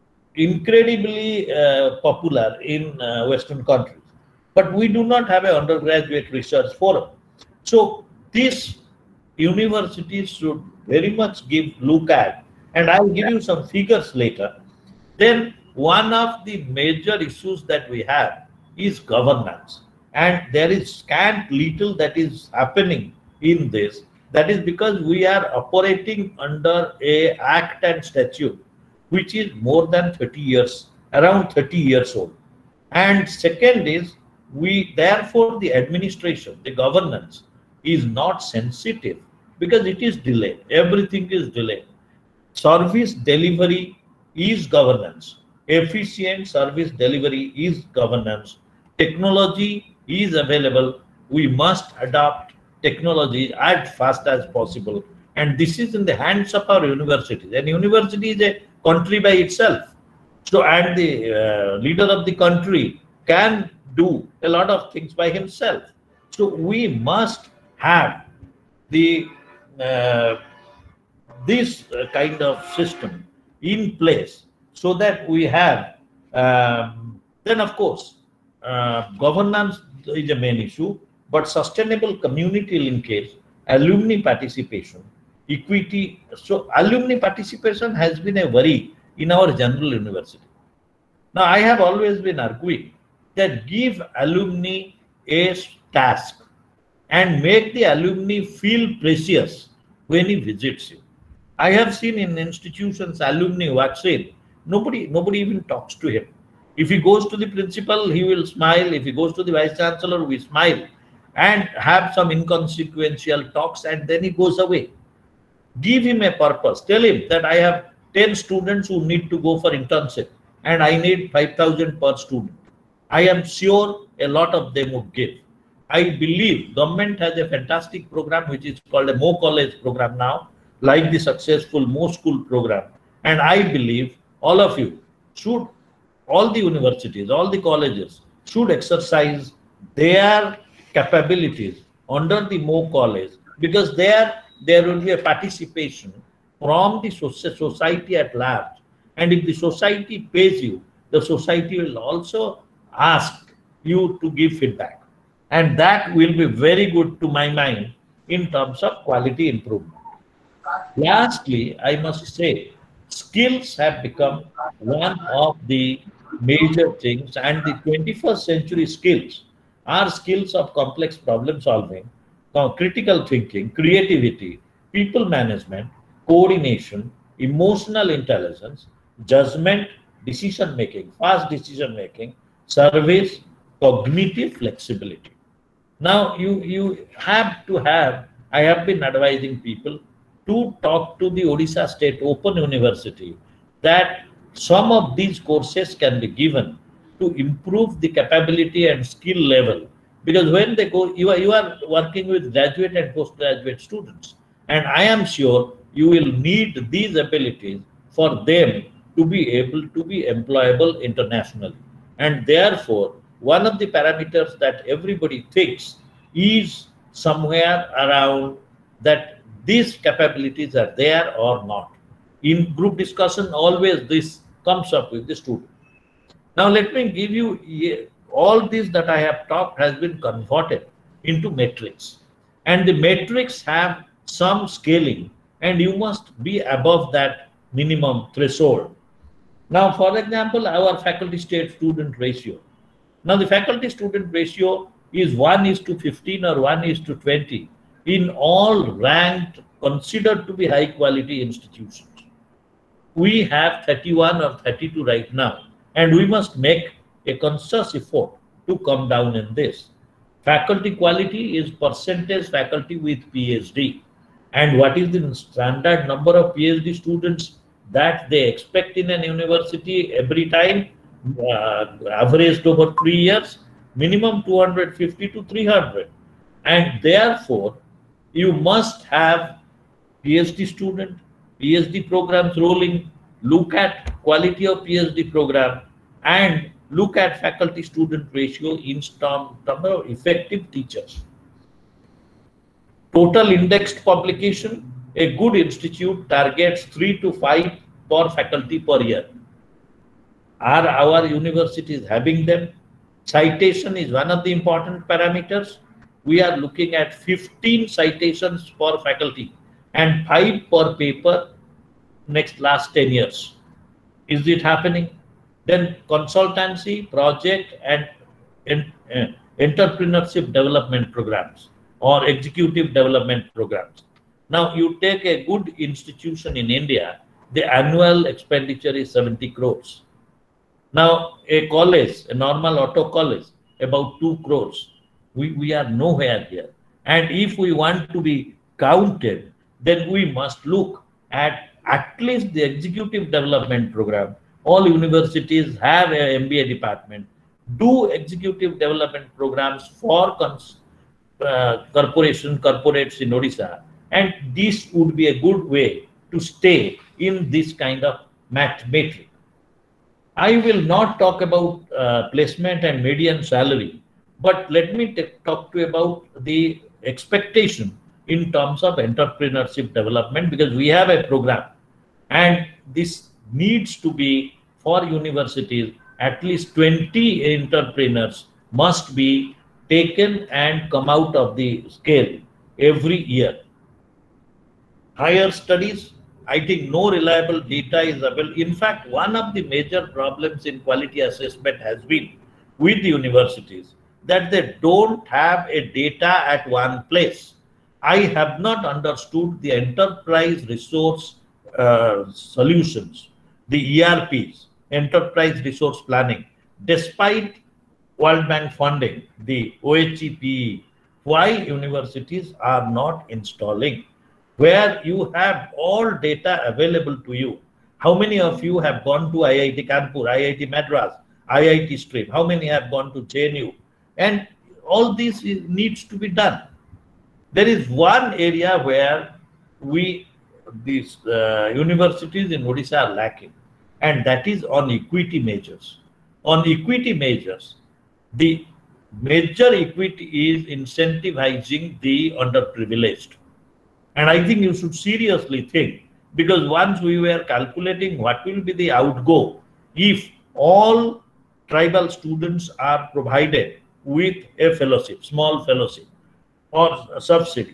incredibly popular in Western countries, but we do not have an undergraduate research forum. So these universities should very much look at, and I'll give you some figures later. Then one of the major issues that we have is governance, and there is scant little that is happening in this. That is because we are operating under a act and statute which is more than 30 years, around 30 years old. And second is, we therefore the administration, the governance is not sensitive because it is delayed. Everything is delayed. Service delivery is governance. Efficient service delivery is governance. Technology is available. We must adopt technology as fast as possible. And this is in the hands of our universities. And university is a country by itself. So, and the leader of the country can do a lot of things by himself. So we must have the this kind of system in place so that we have then of course governance is a main issue, but sustainable community linkage, alumni participation, equity. So alumni participation has been a worry in our general university. Now I have always been arguing that give alumni a task and make the alumni feel precious when he visits you. I have seen in institutions alumni walks in, nobody even talks to him. If he goes to the principal, he will smile. If he goes to the vice chancellor, we smile and have some inconsequential talks, and then he goes away. Give him a purpose. Tell him that I have 10 students who need to go for internship and I need 5,000 per student. I am sure a lot of them would give. I believe government has a fantastic program which is called a Mo College program now, like the successful Mo School program. And I believe all of you should, all the universities, all the colleges should exercise their capabilities under the Mo College, because there will be a participation from the society at large. And if the society pays you, the society will also ask you to give feedback. And that will be very good to my mind in terms of quality improvement. Lastly, I must say, skills have become one of the major things, and the 21st century skills are skills of complex problem solving, critical thinking, creativity, people management, coordination, emotional intelligence, judgment, decision making, fast decision making, service, cognitive flexibility. Now you have to have, I have been advising people to talk to the Odisha State Open University that some of these courses can be given to improve the capability and skill level. Because when they go, you are working with graduate and postgraduate students. And I am sure you will need these abilities for them to be able to be employable internationally. And therefore, one of the parameters that everybody thinks is somewhere around that these capabilities are there or not. In group discussion, always this comes up with the student. Now let me give you, all this that I have talked has been converted into metrics. And the metrics have some scaling, and you must be above that minimum threshold. Now, for example, our faculty state student ratio. Now, the faculty student ratio is 1:15 or 1:20 in all ranked, considered to be high quality institutions. We have 31 or 32 right now, and we must make a conscious effort to come down in this. Faculty quality is percentage faculty with PhD. And what is the standard number of PhD students that they expect in an university every time, averaged over 3 years? Minimum 250 to 300. And therefore, you must have PhD student, PhD programs rolling, look at quality of PhD program, and look at faculty student ratio in terms of effective teachers. Total indexed publication, a good institute targets 3 to 5 per faculty per year. Are our universities having them? Citation is one of the important parameters. We are looking at 15 citations per faculty and 5 per paper last 10 years. Is it happening? Then consultancy, project, and entrepreneurship development programs or executive development programs. Now, you take a good institution in India, the annual expenditure is 70 crores. Now, a college, a normal auto college, about 2 crores. We are nowhere here. And if we want to be counted, then we must look at least the executive development program. All universities have an MBA department. Do executive development programs for corporates in Odisha, and this would be a good way to stay in this kind of metric. I will not talk about placement and median salary, but let me talk to you about the expectation in terms of entrepreneurship development, because we have a program, and this needs to be for universities. At least 20 entrepreneurs must be taken and come out of the scale every year. Higher studies, I think no reliable data is available. In fact, one of the major problems in quality assessment has been with the universities that they don't have a data at one place. I have not understood the enterprise resource solutions, the ERPs, enterprise resource planning, despite World Bank funding, the OHEPE, why universities are not installing, where you have all data available to you. How many of you have gone to IIT Kanpur, IIT Madras, IIT Stream? How many have gone to JNU? And all this needs to be done. There is one area where these universities in Odisha are lacking, and that is on equity measures. On equity measures, the major equity is incentivizing the underprivileged. And I think you should seriously think, because once we were calculating what will be the outgo if all tribal students are provided with a fellowship, small fellowship or a subsidy,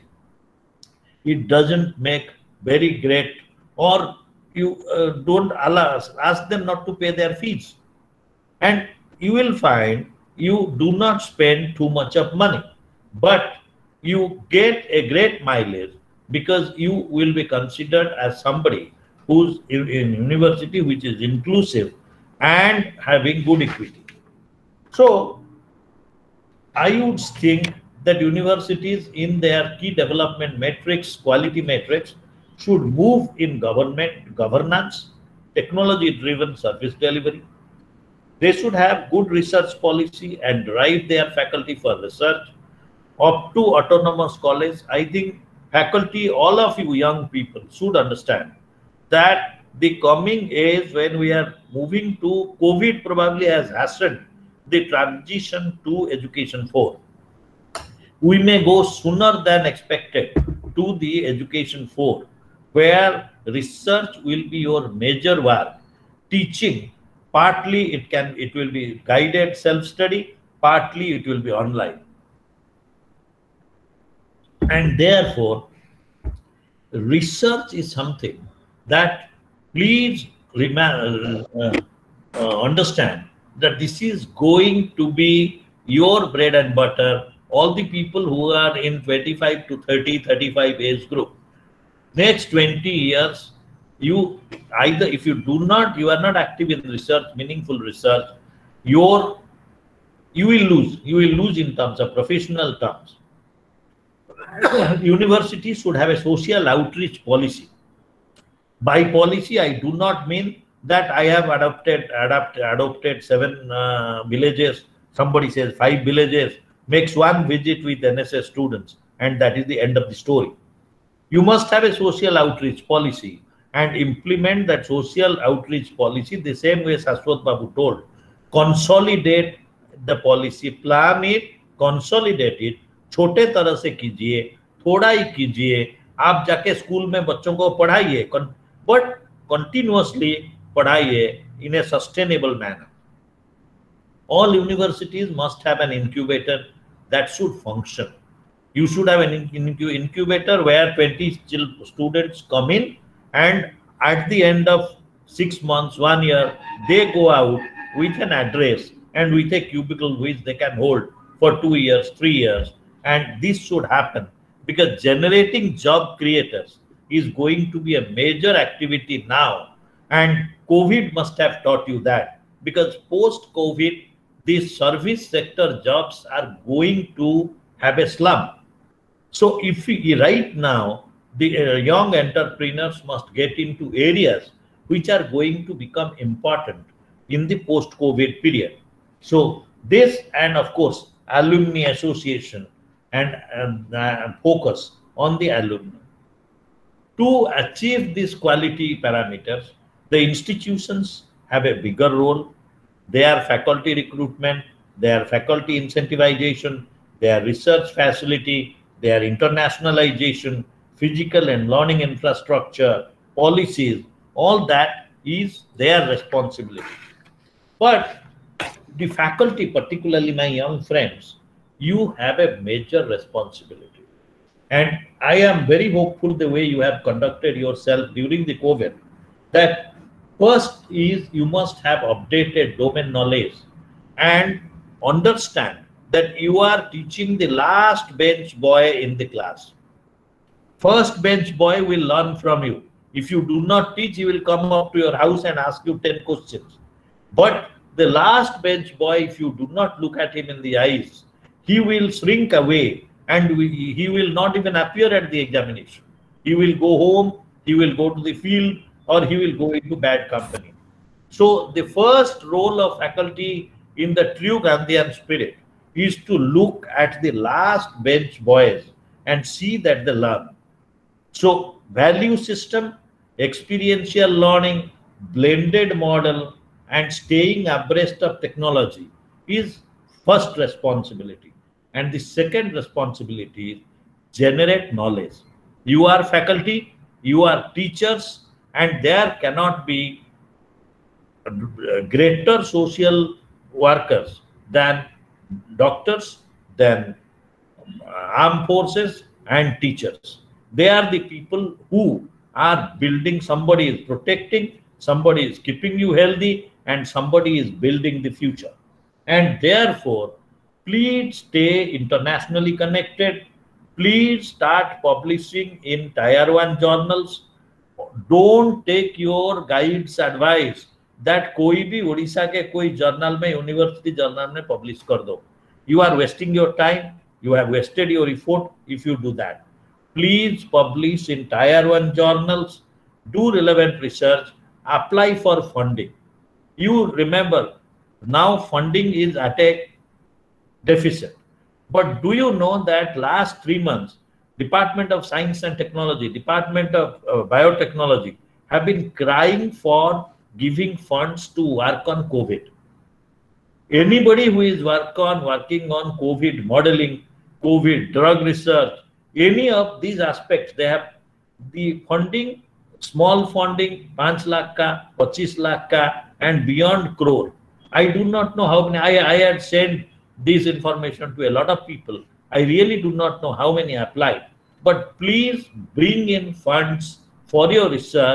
it doesn't make very great, or you don't ask them not to pay their fees. And you will find you do not spend too much of money, but you get a great mileage because you will be considered as somebody who's in university which is inclusive and having good equity. So I would think that universities in their key development metrics, quality metrics, should move in governance, technology-driven service delivery. They should have good research policy and drive their faculty for research. Up to autonomous college, I think faculty, all of you young people should understand that the coming age when we are moving to COVID probably has hastened the transition to Education 4. We may go sooner than expected to the Education 4, where research will be your major work. Teaching, partly it will be guided self-study, partly it will be online. And therefore, research is something that please understand that this is going to be your bread and butter. All the people who are in 25 to 30, 35 age group, next 20 years, you either, if you do not, you are not active in research, meaningful research, you will lose in terms of professional terms. Universities should have a social outreach policy. By policy, I do not mean that I have adopted 7 villages. Somebody says 5 villages, makes 1 visit with NSS students, and that is the end of the story. You must have a social outreach policy and implement that social outreach policy the same way Shashwat Babu told. Consolidate the policy, plan it, consolidate it, छोटे तरह से कीजिए, थोड़ा ही कीजिए, आप जाके school में बच्चों को पढ़ाइए, but continuously पढ़ाइए in a sustainable manner. All universities must have an incubator that should function. You should have an incubator where 20 students come in, and at the end of 6 months, 1 year, they go out with an address and with a cubicle which they can hold for 2 years, 3 years. And this should happen because generating job creators is going to be a major activity now. And COVID must have taught you that, because post-COVID, these service sector jobs are going to have a slump. So if we, right now, the young entrepreneurs must get into areas which are going to become important in the post-COVID period. So this, and of course, alumni association and focus on the alumni. To achieve these quality parameters, the institutions have a bigger role. Their faculty recruitment, their faculty incentivization, their research facility, their internationalization, physical and learning infrastructure, policies, all that is their responsibility. But the faculty, particularly my young friends, you have a major responsibility. And I am very hopeful the way you have conducted yourself during the COVID, that first is you must have updated domain knowledge and understand that you are teaching the last bench boy in the class. First bench boy will learn from you. If you do not teach, he will come up to your house and ask you 10 questions. But the last bench boy, if you do not look at him in the eyes, he will shrink away and he will not even appear at the examination. He will go home, he will go to the field, or he will go into bad company. So the first role of faculty in the true Gandhian spirit is to look at the last bench boys and see that they learn. So value system, experiential learning, blended model, and staying abreast of technology is first responsibility. And the second responsibility is generate knowledge. You are faculty, you are teachers, and there cannot be greater social workers than doctors, than armed forces and teachers. They are the people who are building. Somebody is protecting, somebody is keeping you healthy, and somebody is building the future. And therefore, please stay internationally connected. Please start publishing in Tier 1 journals. Don't take your guide's advice that कोई भी ओडिशा के कोई journal में, university journal में publish कर दो. You are wasting your time. You have wasted your effort if you do that. Please publish in Tier 1 journals. Do relevant research. Apply for funding. You remember, now funding is at a deficit. But do you know that last 3 months, Department of Science and Technology, Department of Biotechnology have been crying for giving funds to work on COVID. Anybody who is working on COVID modeling, COVID drug research, any of these aspects, they have the funding, small funding, 5 lakh ka, 25 lakh ka, and beyond crore. I do not know how many. I had sent this information to a lot of people. I really do not know how many applied. But please bring in funds for your research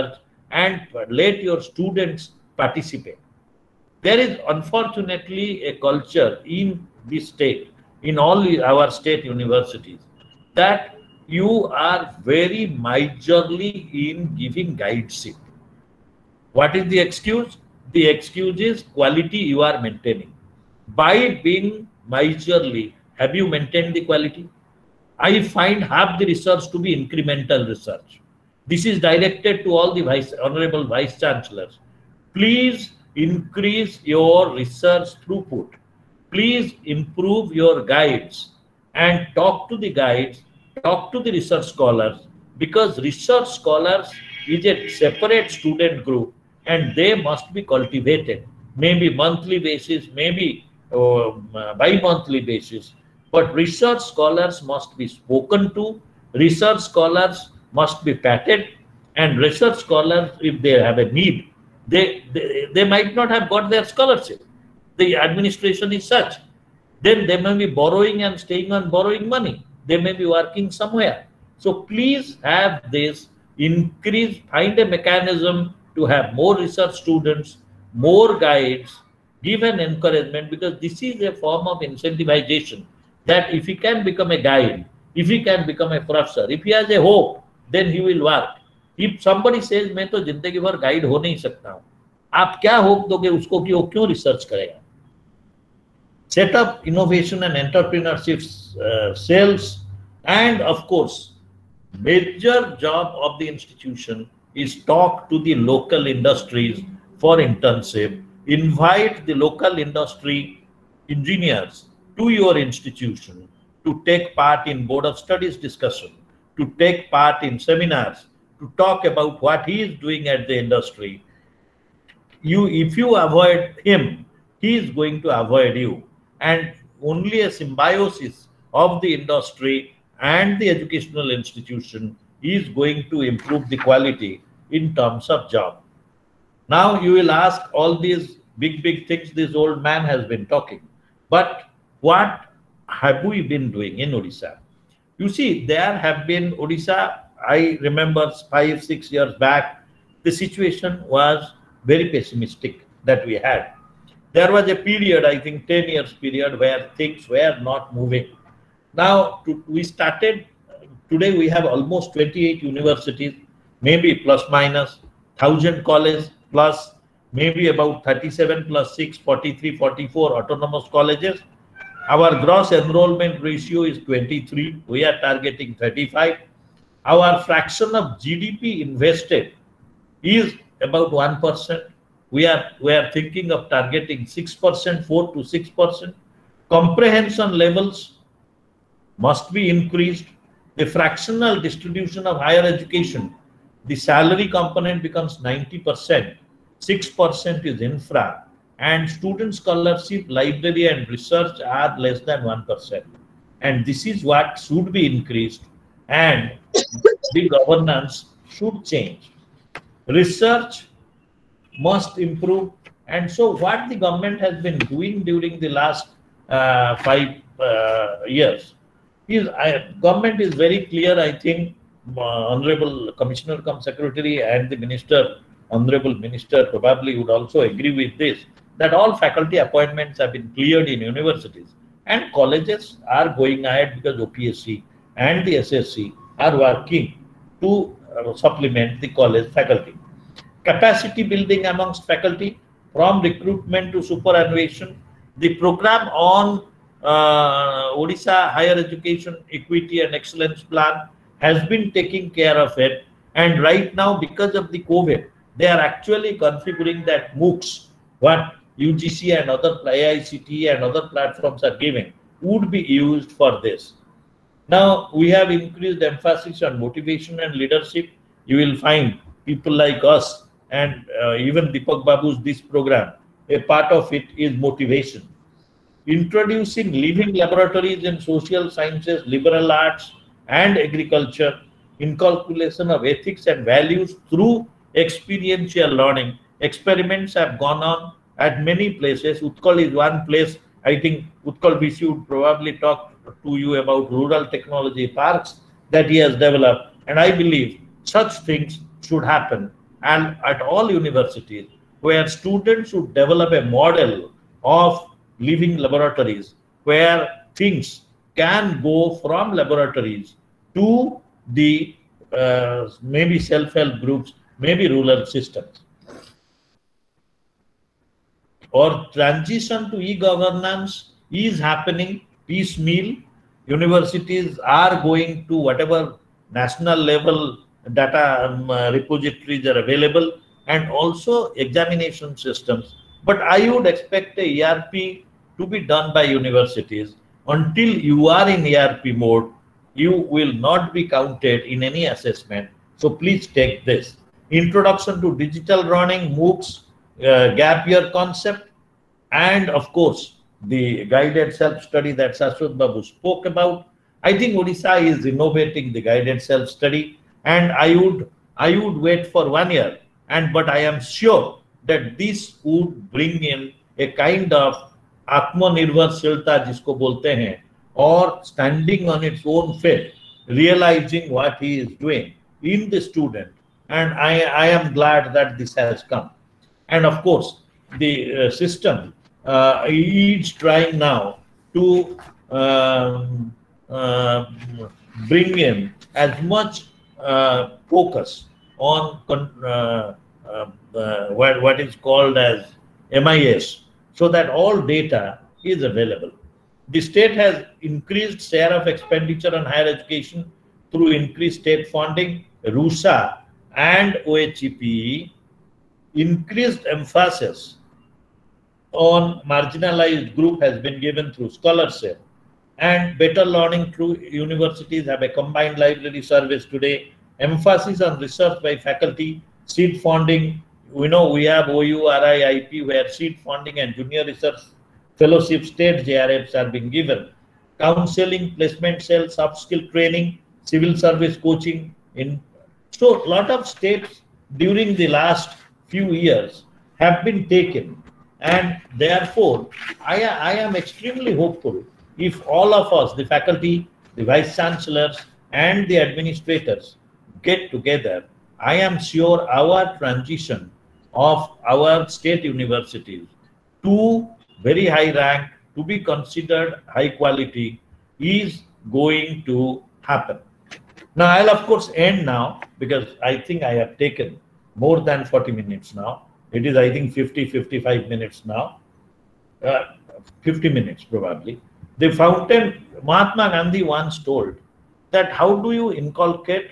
and let your students participate. There is unfortunately a culture in this state, in all our state universities, that you are very majorly in giving guideship. What is the excuse? The excuse is quality you are maintaining. By being majorly, have you maintained the quality? I find half the research to be incremental research. This is directed to all the honorable vice chancellors. Please increase your research throughput. Please improve your guides and talk to the guides, talk to the research scholars, because research scholars is a separate student group and they must be cultivated, maybe monthly basis, maybe bi-monthly basis. But research scholars must be spoken to, research scholars must be patted, and research scholars, if they have a need, they might not have got their scholarship. The administration is such. Then they may be borrowing and staying on borrowing money. They may be working somewhere. So please have this increase, find a mechanism to have more research students, more guides, give an encouragement, because this is a form of incentivization, that if he can become a guide, if he can become a professor, if he has a hope, then he will work. If somebody says मैं तो जिंदगी भर guide हो नहीं सकता हूं, आप क्या होप दोगे उसको कि वो क्यों रिसर्च करेगा? Set up innovation and entrepreneurship cells, and of course, major job of the institution is talk to the local industries for internship. Invite the local industry engineers to your institution to take part in board of studies discussion, to take part in seminars, to talk about what he is doing at the industry. If you avoid him, he is going to avoid you. And only a symbiosis of the industry and the educational institution is going to improve the quality in terms of job. Now you will ask all these big things this old man has been talking. But what have we been doing in Odisha? You see, there have been Odisha, I remember 5-6 years back, the situation was very pessimistic that we had. There was a period, I think 10 years period, where things were not moving. Now we started, today we have almost 28 universities, maybe plus minus 1,000 colleges, plus maybe about 37 plus 6, 43, 44 autonomous colleges. Our gross enrollment ratio is 23. We are targeting 35. Our fraction of GDP invested is about 1%. We are thinking of targeting 6%, 4 to 6%. Comprehension levels must be increased. The fractional distribution of higher education, the salary component becomes 90%, 6% is infra, and student scholarship, library and research are less than 1%. And this is what should be increased, and the governance should change. Research must improve. And so what the government has been doing during the last 5 years is, government is very clear. I think Honorable Commissioner cum Secretary and the Minister, Honorable Minister probably would also agree with this, that all faculty appointments have been cleared in universities, and colleges are going ahead because OPSC and the SSC are working to supplement the college faculty. Capacity building amongst faculty, from recruitment to superannuation. The program on Odisha Higher Education Equity and Excellence Plan has been taking care of it. And right now, because of the COVID, they are actually configuring that MOOCs, what UGC and other IICT and other platforms are giving, would be used for this. Now, we have increased emphasis on motivation and leadership. You will find people like us and even Deepak Babu's this program, a part of it is motivation. Introducing living laboratories in social sciences, liberal arts and agriculture, inculcation of ethics and values through experiential learning. Experiments have gone on at many places. Utkal is one place. I think Utkal BC would probably talk to you about rural technology parks that he has developed. And I believe such things should happen and at all universities, where students should develop a model of living laboratories where things can go from laboratories to the maybe self-help groups, maybe rural systems. Or transition to e-governance is happening piecemeal. Universities are going to whatever national level data repositories are available, and also examination systems. But I would expect a ERP to be done by universities. Until you are in ERP mode, you will not be counted in any assessment. So please take this. Introduction to digital learning, MOOCs, gap year concept, and of course, the guided self-study that Shashwat Babu spoke about. I think Odisha is innovating the guided self-study, and I would wait for 1 year, but I am sure that this would bring in a kind of Atmanirbharshilta jisko bolte hain, or standing on its own feet, realizing what he is doing in the student. And I am glad that this has come. And of course, the system is trying now to bring in as much focus on what is called as MIS, so that all data is available. The state has increased share of expenditure on higher education through increased state funding. RUSA and OHEPE increased emphasis on marginalized group has been given through scholarship, and better learning through universities have a combined library service today. Emphasis on research by faculty, seed funding. We know we have OU, RI, IP, where seed funding and junior research fellowship state JRFs are being given. Counseling, placement cells, soft skill training, civil service coaching. So a lot of steps during the last few years have been taken, and therefore I am extremely hopeful if all of us, the faculty, the vice chancellors, and the administrators get together. I am sure our transition of our state universities to very high rank, to be considered high quality, is going to happen. Now, I'll of course end now, because I think I have taken more than 40 minutes now. It is, I think, 55 minutes now. 50 minutes probably. The fountain, Mahatma Gandhi once told that how do you inculcate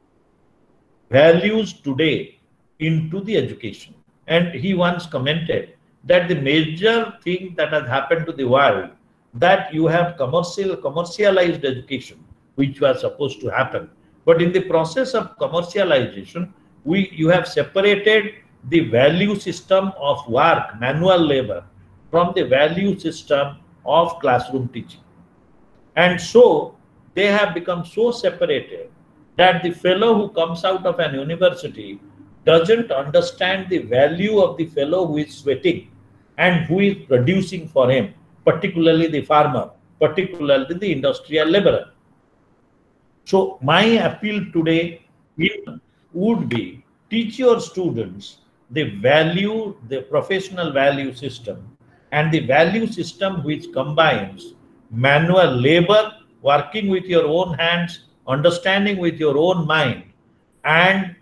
values today into the education? And he once commented that the major thing that has happened to the world, that you have commercialized education, which was supposed to happen. But in the process of commercialization, you have separated the value system of work, manual labor, from the value system of classroom teaching. And so they have become so separated that the fellow who comes out of an university doesn't understand the value of the fellow who is sweating and who is producing for him, particularly the farmer, particularly the industrial laborer. So my appeal today would be, teach your students the value, the professional value system, and the value system which combines manual labor, working with your own hands, understanding with your own mind, and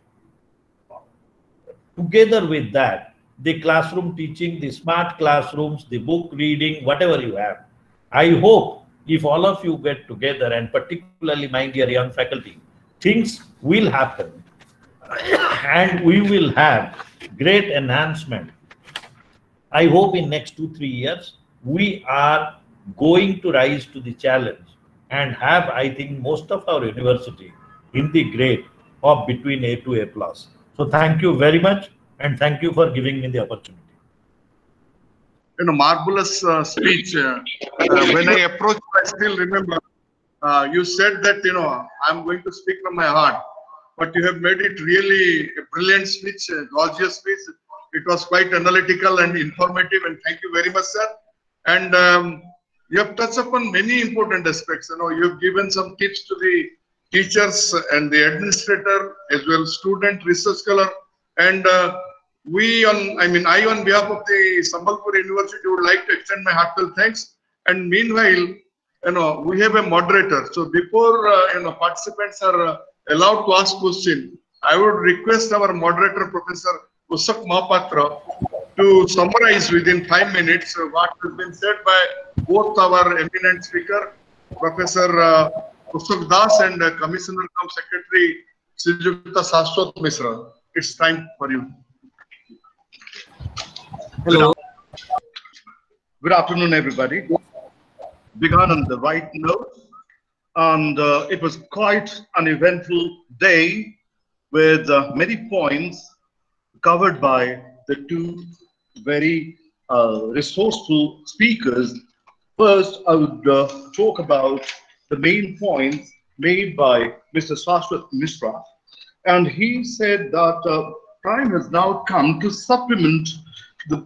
together with that, the classroom teaching, the smart classrooms, the book reading, whatever you have. I hope if all of you get together, and particularly my dear young faculty, things will happen and we will have great enhancement. I hope in next 2-3 years, we are going to rise to the challenge and have, I think, most of our university in the grade of between A to A+. So thank you very much, and thank you for giving me the opportunity.
Marvelous speech. When I approached, I still remember you said that, I'm going to speak from my heart, but you have made it really a brilliant speech, a gorgeous speech. It was quite analytical and informative, and thank you very much, sir. And you have touched upon many important aspects. You have given some tips to the teachers and the administrator, as well student, research scholar, And I on behalf of the Sambalpur University would like to extend my heartfelt thanks. And meanwhile, we have a moderator. So before participants are allowed to ask question, I would request our moderator, Professor Usak Mahapatra, to summarize within 5 minutes what has been said by both our eminent speaker, Professor Usak Das, and Commissioner cum Secretary Srijukta Sashwat Misra. It's time for you.
Hello.
Good afternoon, everybody. Began on the right note, and it was quite an eventful day with many points covered by the two very resourceful speakers. First, I would talk about the main points made by Mr. Sashwat Misra, and he said that time has now come to supplement the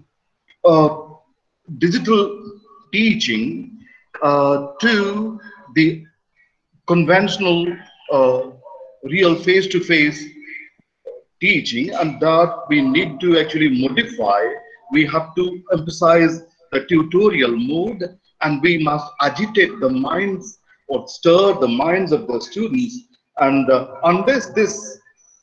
digital teaching to the conventional real face-to-face teaching, and that we need to actually modify. We have to emphasize the tutorial mode, and we must agitate the minds or stir the minds of the students. And unless this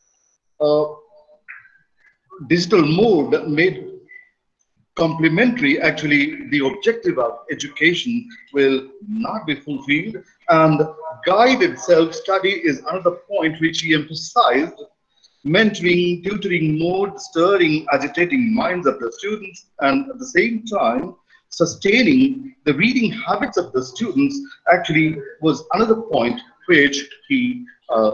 digital mode made complementary, actually the objective of education will not be fulfilled. And guided self-study is another point which he emphasized: mentoring, tutoring mode, stirring, agitating minds of the students, and at the same time sustaining the reading habits of the students actually was another point which he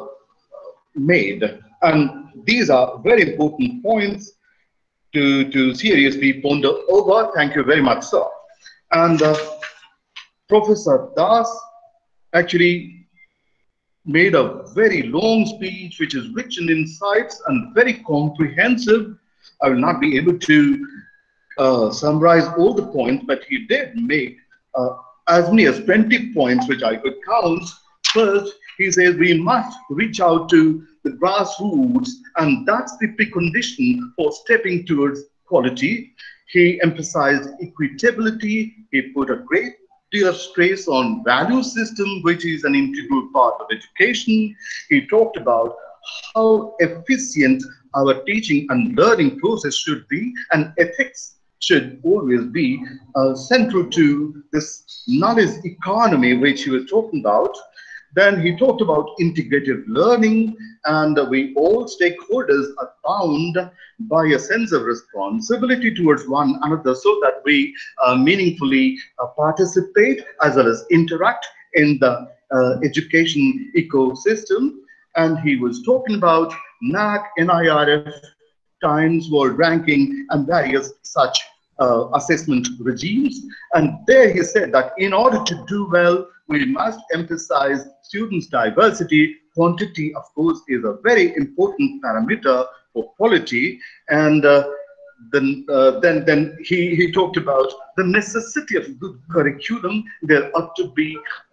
made. And these are very important points to seriously ponder over. Thank you very much, sir. And Professor Das actually made a very long speech which is rich in insights and very comprehensive. I will not be able to summarize all the points, but he did make as many as 20 points which I could count. First, he says we must reach out to the grassroots, and that's the precondition for stepping towards quality. He emphasized equitability. He put a great deal of stress on value system, which is an integral part of education. He talked about how efficient our teaching and learning process should be, and ethics should always be central to this knowledge economy which he was talking about. Then he talked about integrative learning, and we all stakeholders are bound by a sense of responsibility towards one another so that we meaningfully participate as well as interact in the education ecosystem. And he was talking about NAAC, NIRF, Times World Ranking, and various such assessment regimes. And there he said that in order to do well, we must emphasize students' diversity. Quantity, of course, is a very important parameter for quality. And then he talked about the necessity of good curriculum. There ought to be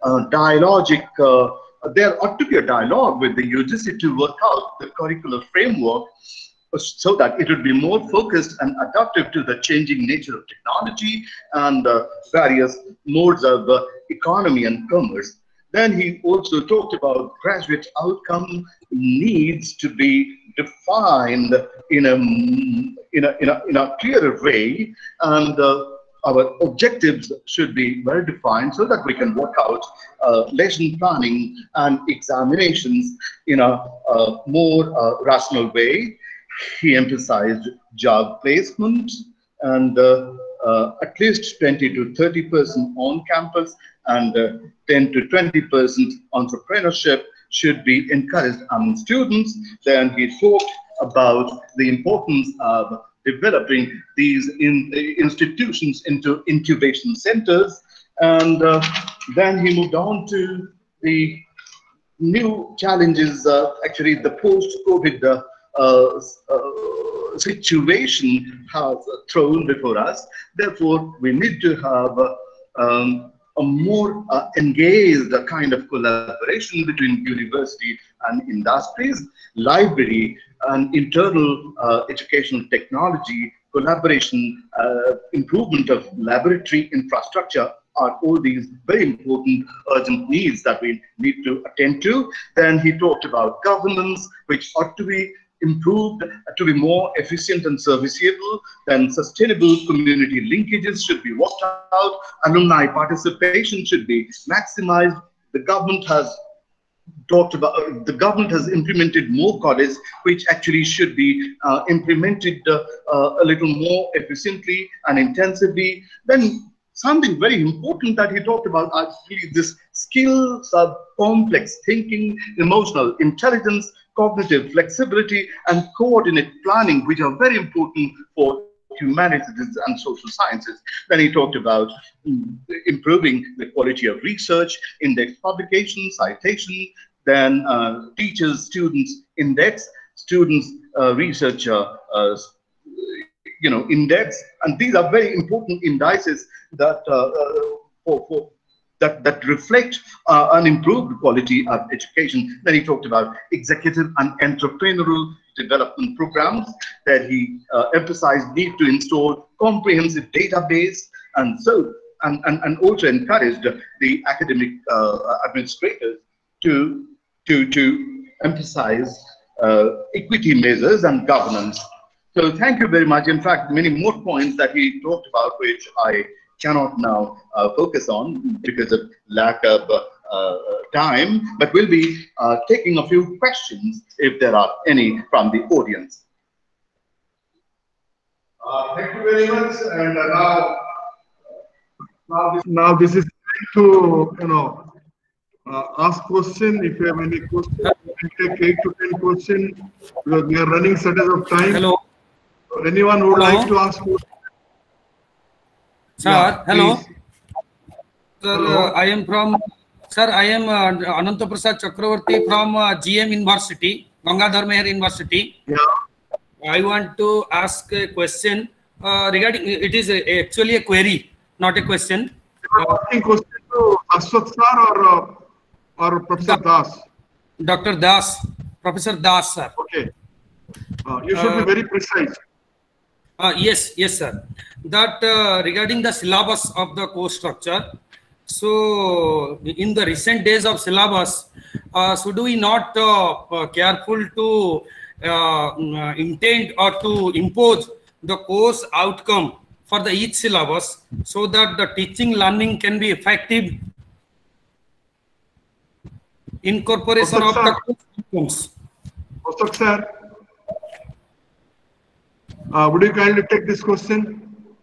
there ought to be a dialogue with the UGC to work out the curricular framework so that it would be more focused and adaptive to the changing nature of technology and various modes of economy and commerce. Then he also talked about graduate outcome needs to be defined in a clearer way, and our objectives should be well defined so that we can work out lesson planning and examinations in a more rational way. He emphasized job placement and at least 20 to 30% on campus and 10 to 20% entrepreneurship should be encouraged among students. Then he talked about the importance of developing these institutions into incubation centers. And then he moved on to the new challenges, actually the post-COVID situation has thrown before us. Therefore, we need to have
a more engaged kind of collaboration between university and industries, library and internal educational technology, collaboration, improvement of laboratory infrastructure are all these very important urgent needs that we need to attend to. Then he talked about governance, which ought to be improved to be more efficient and serviceable. Then sustainable community linkages should be worked out. Alumni participation should be maximized. The government has implemented more college, which actually should be implemented a little more efficiently and intensively. Then something very important that he talked about, actually, this skills of complex thinking, emotional intelligence, cognitive flexibility, and coordinate planning, which are very important for humanities and social sciences. Then he talked about improving the quality of research, index publication, citation, then teachers, students index, students research index, and these are very important indices that that reflect an improved quality of education. Then he talked about executive and entrepreneurial development programs, that he emphasized need to install comprehensive database, and so and also encouraged the academic administrators to emphasize equity measures and governance. So thank you very much. In fact, many more points that he talked about, which I cannot now focus on because of lack of time, but we'll be taking a few questions if there are any from the audience.
Thank you very much. And now this is time to ask question. If you have any question, we take 8 to 10 questions because we are running shortage of time.
Hello.
Anyone who would like to ask question?
Sir,
yeah,
hello.
Please.
Sir,
Hello.
I am from. Sir, I am Ananta Prasad Chakravarti from GM University, Gangadhar Meher University.
Yeah.
I want to ask a question regarding. It is actually a query, not a question.
Asking question to Ashwat sir or Professor Das?
Dr. Das, Professor Das, sir.
Okay. You should be very precise.
Yes, sir. That regarding the syllabus of the course structure. So, in the recent days of syllabus, should we not careful to intend or to impose the course outcome for the each syllabus so that the teaching learning can be effective? Incorporation of the course outcomes.
Sir, would you kindly take this question?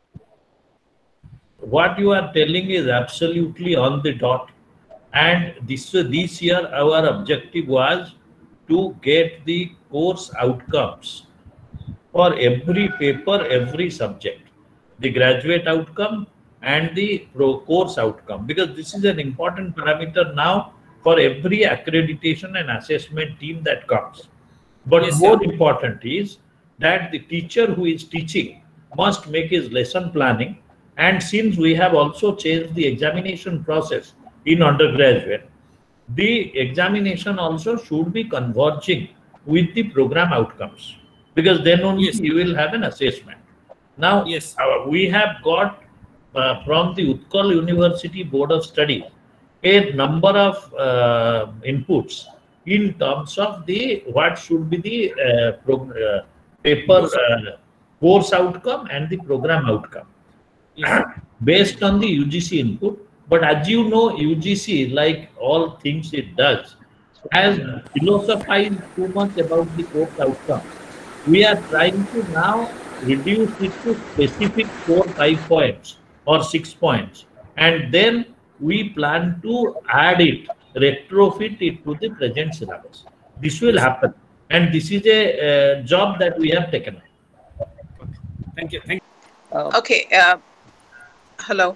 What you are telling is absolutely on the dot. And this year, our objective was to get the course outcomes for every paper, every subject, the graduate outcome and the course outcome, because this is an important parameter now for every accreditation and assessment team that comes. But
Yes,
more
sir.
important is that the teacher who is teaching must make his lesson planning. And since we have also changed the examination process in undergraduate, the examination also should be converging with the program outcomes, because then only
Yes.
you will have an assessment. Now,
Yes.
we have got from the Utkal University Board of Studies a number of inputs in terms of the what should be the paper course outcome and the program outcome.
Yes.
Based on the UGC input. But as you know, UGC, like all things it does, has philosophized too much about the course outcome. We are trying to now reduce it to specific 4, 5 points or 6 points. And then we plan to add it, retrofit it to the present syllabus. This will happen. And this is a job that we have taken up.
Thank you. Thank you.
Okay. Hello.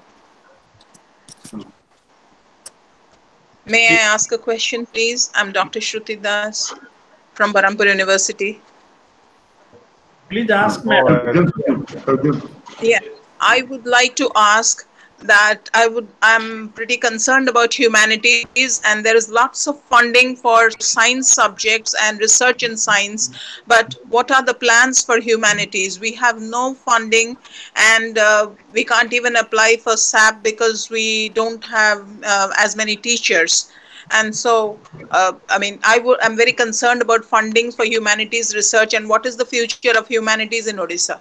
May I ask a question, please? I'm Dr. Shruti Das from Barampur University.
Please ask, madam.
Yeah, I would like to ask that I'm pretty concerned about humanities, and there is lots of funding for science subjects and research in science. But what are the plans for humanities? We have no funding, and we can't even apply for SAP because we don't have as many teachers. And so, I mean, I'm very concerned about funding for humanities research, and what is the future of humanities in Odisha?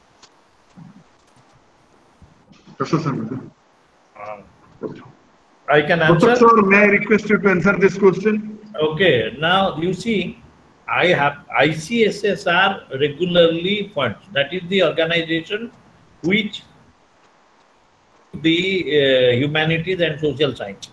I can answer.
Professor, may I request you to answer this question?
Okay, now you see, I have ICSSR regularly funds. That is the organization which the humanities and social sciences.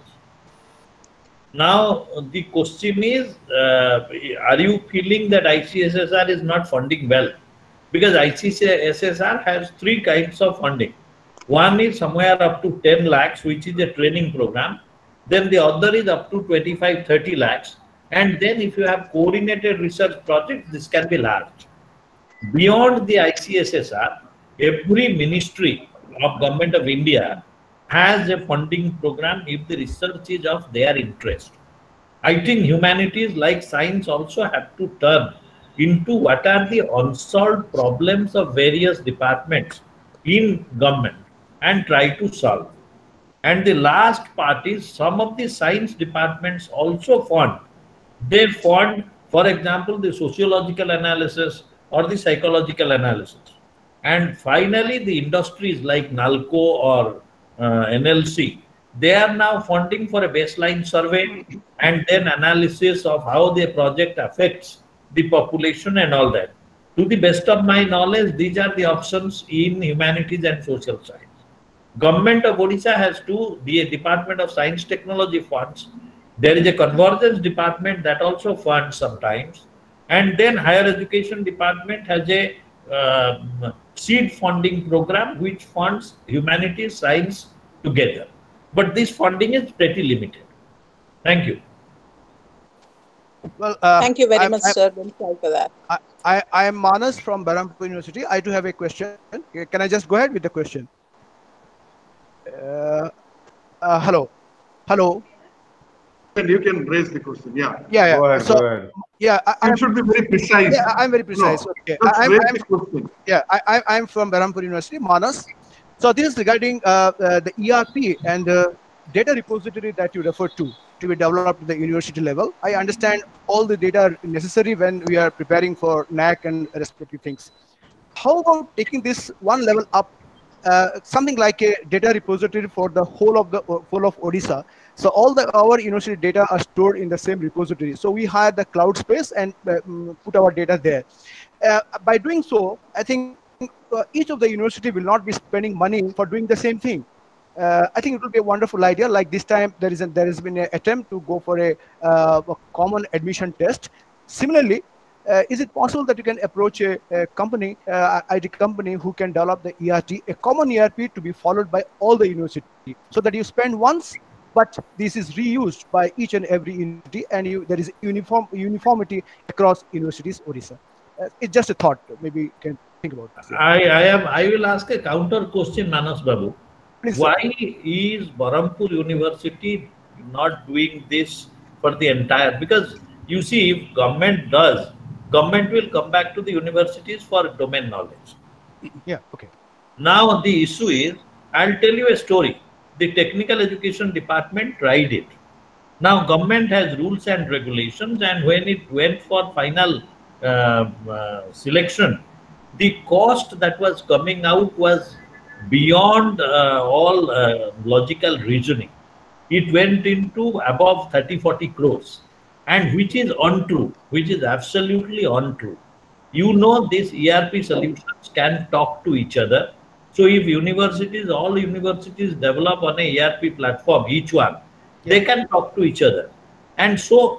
Now the question is, are you feeling that ICSSR is not funding well? Because ICSSR has three kinds of funding. One is somewhere up to 10 lakhs, which is a training program. Then the other is up to 25-30 lakhs. And then if you have coordinated research projects, this can be large. Beyond the ICSSR, every ministry of Government of India has a funding program if the research is of their interest. I think humanities like science also have to turn into what are the unsolved problems of various departments in government and try to solve. And the last part is some of the science departments also fund. They fund, for example, the sociological analysis or the psychological analysis. And finally, the industries like NALCO or NLC, they are now funding for a baseline survey and then analysis of how the project affects the population and all that. To the best of my knowledge, these are the options in humanities and social science. Government of Odisha has the Department of Science Technology funds. There is a convergence department that also funds sometimes. And then higher education department has a seed funding program which funds humanities, science together. But this funding is pretty limited. Thank you.
Well,
thank you very much, sir. For that.
I am Manas from Berhampur University. I do have a question. Can I just go ahead with the question? Hello.
You can raise the question. Yeah.
Yeah.
Go ahead.
So,
go ahead.
Yeah,
you should be very precise.
Yeah, I'm very precise.
No,
okay. I'm from Berhampur University, Manas. So this is regarding the ERP and the data repository that you referred to be developed at the university level. I understand all the data necessary when we are preparing for NAC and respective things. How about taking this one level up, something like a data repository for the whole of Odisha? So all our university data are stored in the same repository. So we hire the cloud space and put our data there. By doing so, I think each of the university will not be spending money for doing the same thing. I think it will be a wonderful idea. Like this time, there has been an attempt to go for a common admission test. Similarly, is it possible that you can approach a company, IT company, who can develop the ERP, a common ERP to be followed by all the university, so that you spend once, but this is reused by each and every university, and there is uniformity across universities, Odisha. It's just a thought. Maybe you can think about this.
I will ask a counter question, Manas Babu.
Please,
why is Berhampur University not doing this for the entire? Because you see, if government does, government will come back to the universities for domain knowledge.
Yeah, okay.
Now the issue is, I'll tell you a story. The technical education department tried it. Now government has rules and regulations, and when it went for final selection, the cost that was coming out was beyond all logical reasoning. It went into above 30-40 crores, and which is untrue, which is absolutely untrue. You know, these ERP solutions can talk to each other. So if all universities develop on a ERP platform, each one, they can talk to each other. And so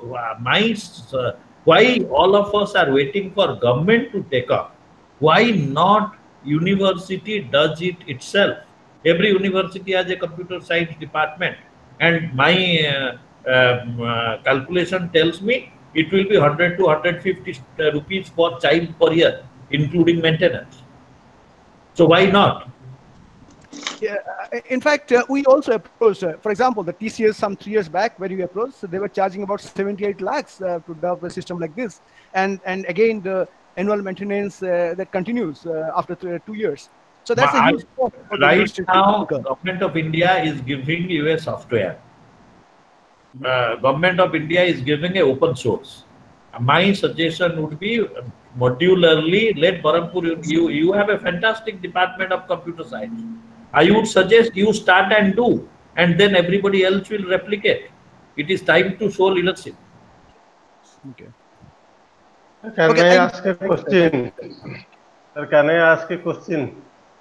why all of us are waiting for government to take up? Why not university does it itself? Every university has a computer science department, and my calculation tells me it will be 100 to 150 rupees per child per year, including maintenance. So why not?
Yeah, in fact, we also approached, for example, the TCS some 3 years back when we approached, so they were charging about 78 lakhs to develop a system like this. And again, the annual maintenance that continues after 2 years. So that's a huge cost for the
Right
industry to
now,
incur.
Government of India is giving you a software. Government of India is giving a open source. My suggestion would be modularly let Berhampur, you have a fantastic department of computer science. I would suggest you start and do, and then everybody else will replicate. It is time to show leadership.
Okay.
Can
Okay,
I ask a question? Sir, can I ask a question?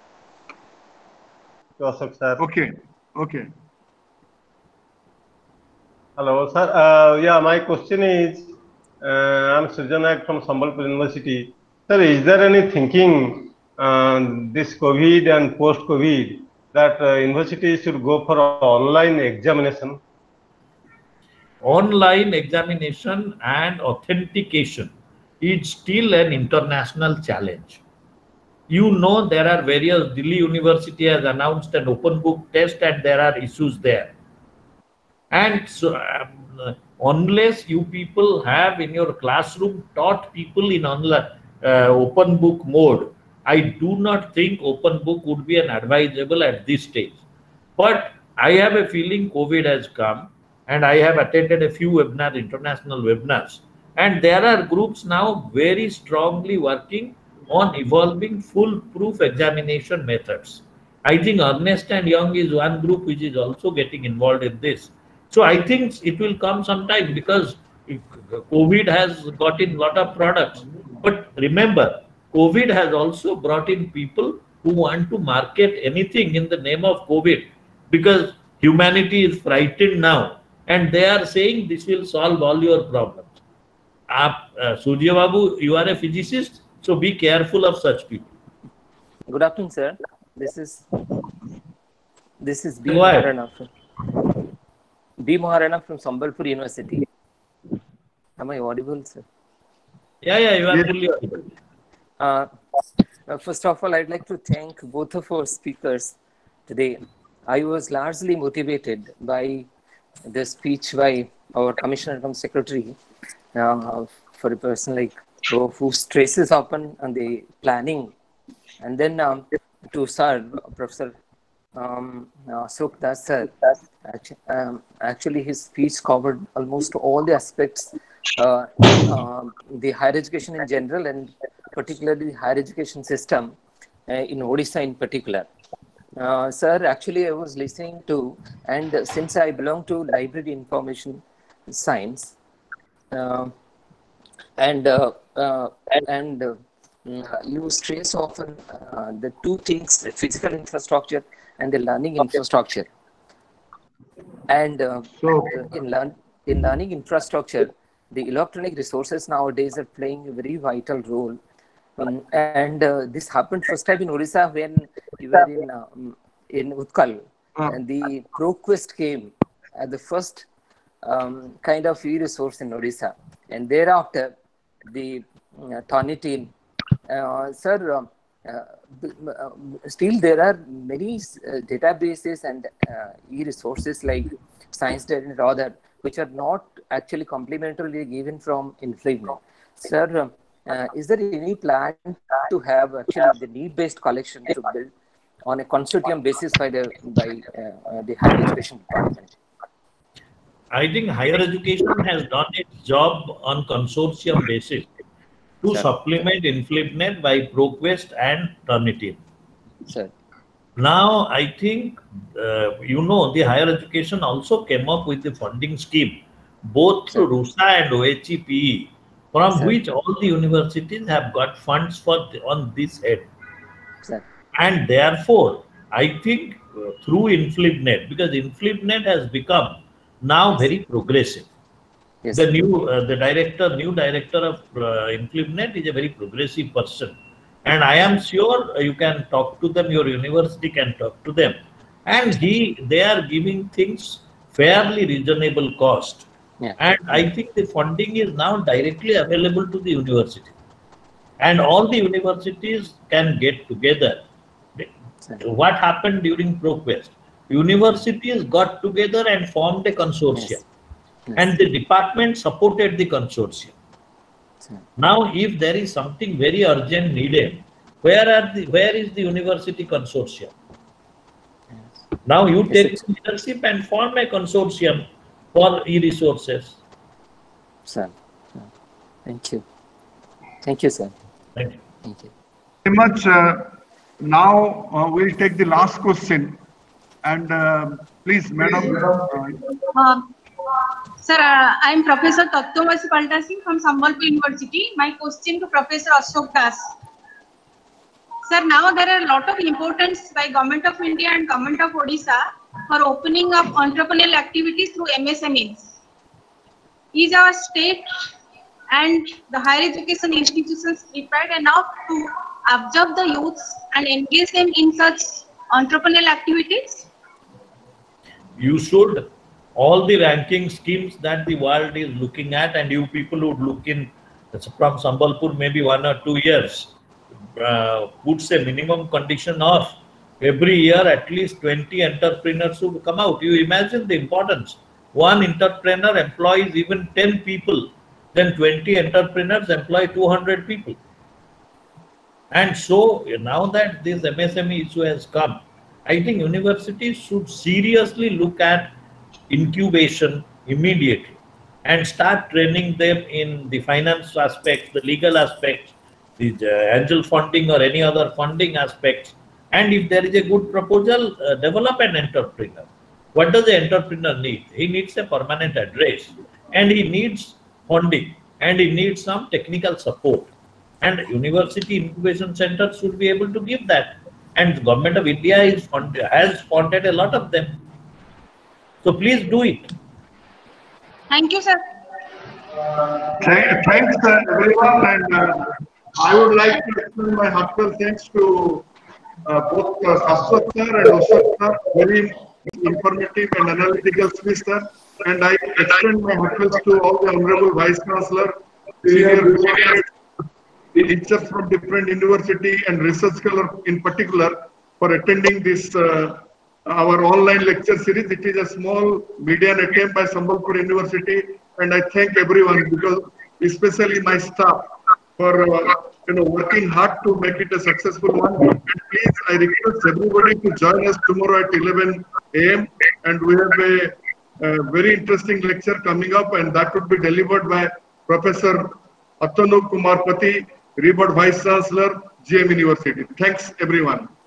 To Ashok sir.
Okay. Okay.
Hello, sir. Yeah, my question is, I'm Srijan Nayak from Sambalpur University. Sir, is there any thinking this COVID and post-COVID that universities should go for online examination?
Online examination and authentication is still an international challenge. You know, there are various, Delhi University has announced an open book test and there are issues there. And so, unless you people have in your classroom taught people in online, open book mode, I do not think open book would be an advisable at this stage. But I have a feeling COVID has come, and I have attended a few webinars, international webinars, and there are groups now very strongly working on evolving foolproof examination methods. I think Ernst and Young is one group which is also getting involved in this. So I think it will come sometime because COVID has got in a lot of products. But remember, COVID has also brought in people who want to market anything in the name of COVID because humanity is frightened now and they are saying this will solve all your problems. Surya Babu, you are a physicist, so be careful of such people.
Good afternoon, sir. This is B. Maharana from Sambalpur University. Am I audible, sir?
Yeah, you are fully audible.
First of all, I'd like to thank both of our speakers today. I was largely motivated by the speech by our Commissioner Come Secretary for a person like who stresses upon on the planning, and then to Sir Professor Ashok Das sir. Actually, his speech covered almost all the aspects, the higher education in general, and particularly the higher education system in Odisha in particular. Sir, actually, I was listening to, and since I belong to Library Information Science, you stress often the two things: the physical infrastructure and the learning infrastructure. And in learning infrastructure, the electronic resources nowadays are playing a very vital role. This happened first time in Odisha when you were in Utkal, and the ProQuest came as the first kind of e-resource in Odisha, and thereafter the Turnitin. Sir, still there are many databases and e-resources like ScienceDet and other which are not actually complementarily given from InfliBnet. Sir, is there any plan to have actually the need-based collection to build on a consortium basis by the higher education department?
I think higher education has done its job on consortium basis to supplement InfliBnet by ProQuest and Turnitin.
Sir.
Now, I think, the higher education also came up with the funding scheme, both through RUSA and OHEPE, from which all the universities have got funds on this head. And therefore, I think through InfliBnet, because InfliBnet has become now very progressive.
Yes.
The new director of InfliBnet is a very progressive person. And I am sure you can talk to them, your university can talk to them. And they are giving things fairly reasonable cost.
Yeah.
And I think the funding is now directly available to the university. And all the universities can get together. What happened during ProQuest? Universities got together and formed a consortium, and the department supported the consortium. Now, if there is something very urgent needed, where is the university consortium? Now you take leadership and form a consortium for e-resources.
Sir, thank you. Thank you, sir.
Thank you.
Thank you.
Very much. Now we'll take the last question. And please, madam.
Sir, I am Professor Tattvamasi Palta Singh from Sambalpur University. My question to Professor Ashok Das. Sir, now there are a lot of importance by Government of India and Government of Odisha for opening up entrepreneurial activities through MSMEs. Is our state and the higher education institutions prepared enough to absorb the youths and engage them in such entrepreneurial activities?
You should. All the ranking schemes that the world is looking at, and you people would look in from Sambalpur maybe 1 or 2 years, puts a minimum condition of every year at least 20 entrepreneurs should come out. You imagine the importance. One entrepreneur employs even 10 people, then 20 entrepreneurs employ 200 people. And so now that this MSME issue has come, I think universities should seriously look at incubation immediately and start training them in the finance aspects, the legal aspects, the angel funding or any other funding aspects. And if there is a good proposal, develop an entrepreneur. What does the entrepreneur need? He needs a permanent address, and he needs funding, and he needs some technical support. And university incubation centers should be able to give that. And the Government of India has funded a lot of them. So please do it.
Thank you, sir.
Thanks, everyone. And I would like to extend my heartfelt thanks to both Sashwat sir and Ashok sir. Very informative and analytical speech, sir. And I extend my heartfelt to all the Honorable Vice Chancellor, senior teachers from different university and research scholar in particular for attending this our online lecture series. It is a small median attempt by Sambalpur University, and I thank everyone, because especially my staff, for working hard to make it a successful one. And please, I request everybody to join us tomorrow at 11 a.m. and we have a very interesting lecture coming up, and that would be delivered by Professor Atanup Kumar Pati, Reboard Vice Chancellor, GM University. Thanks, everyone.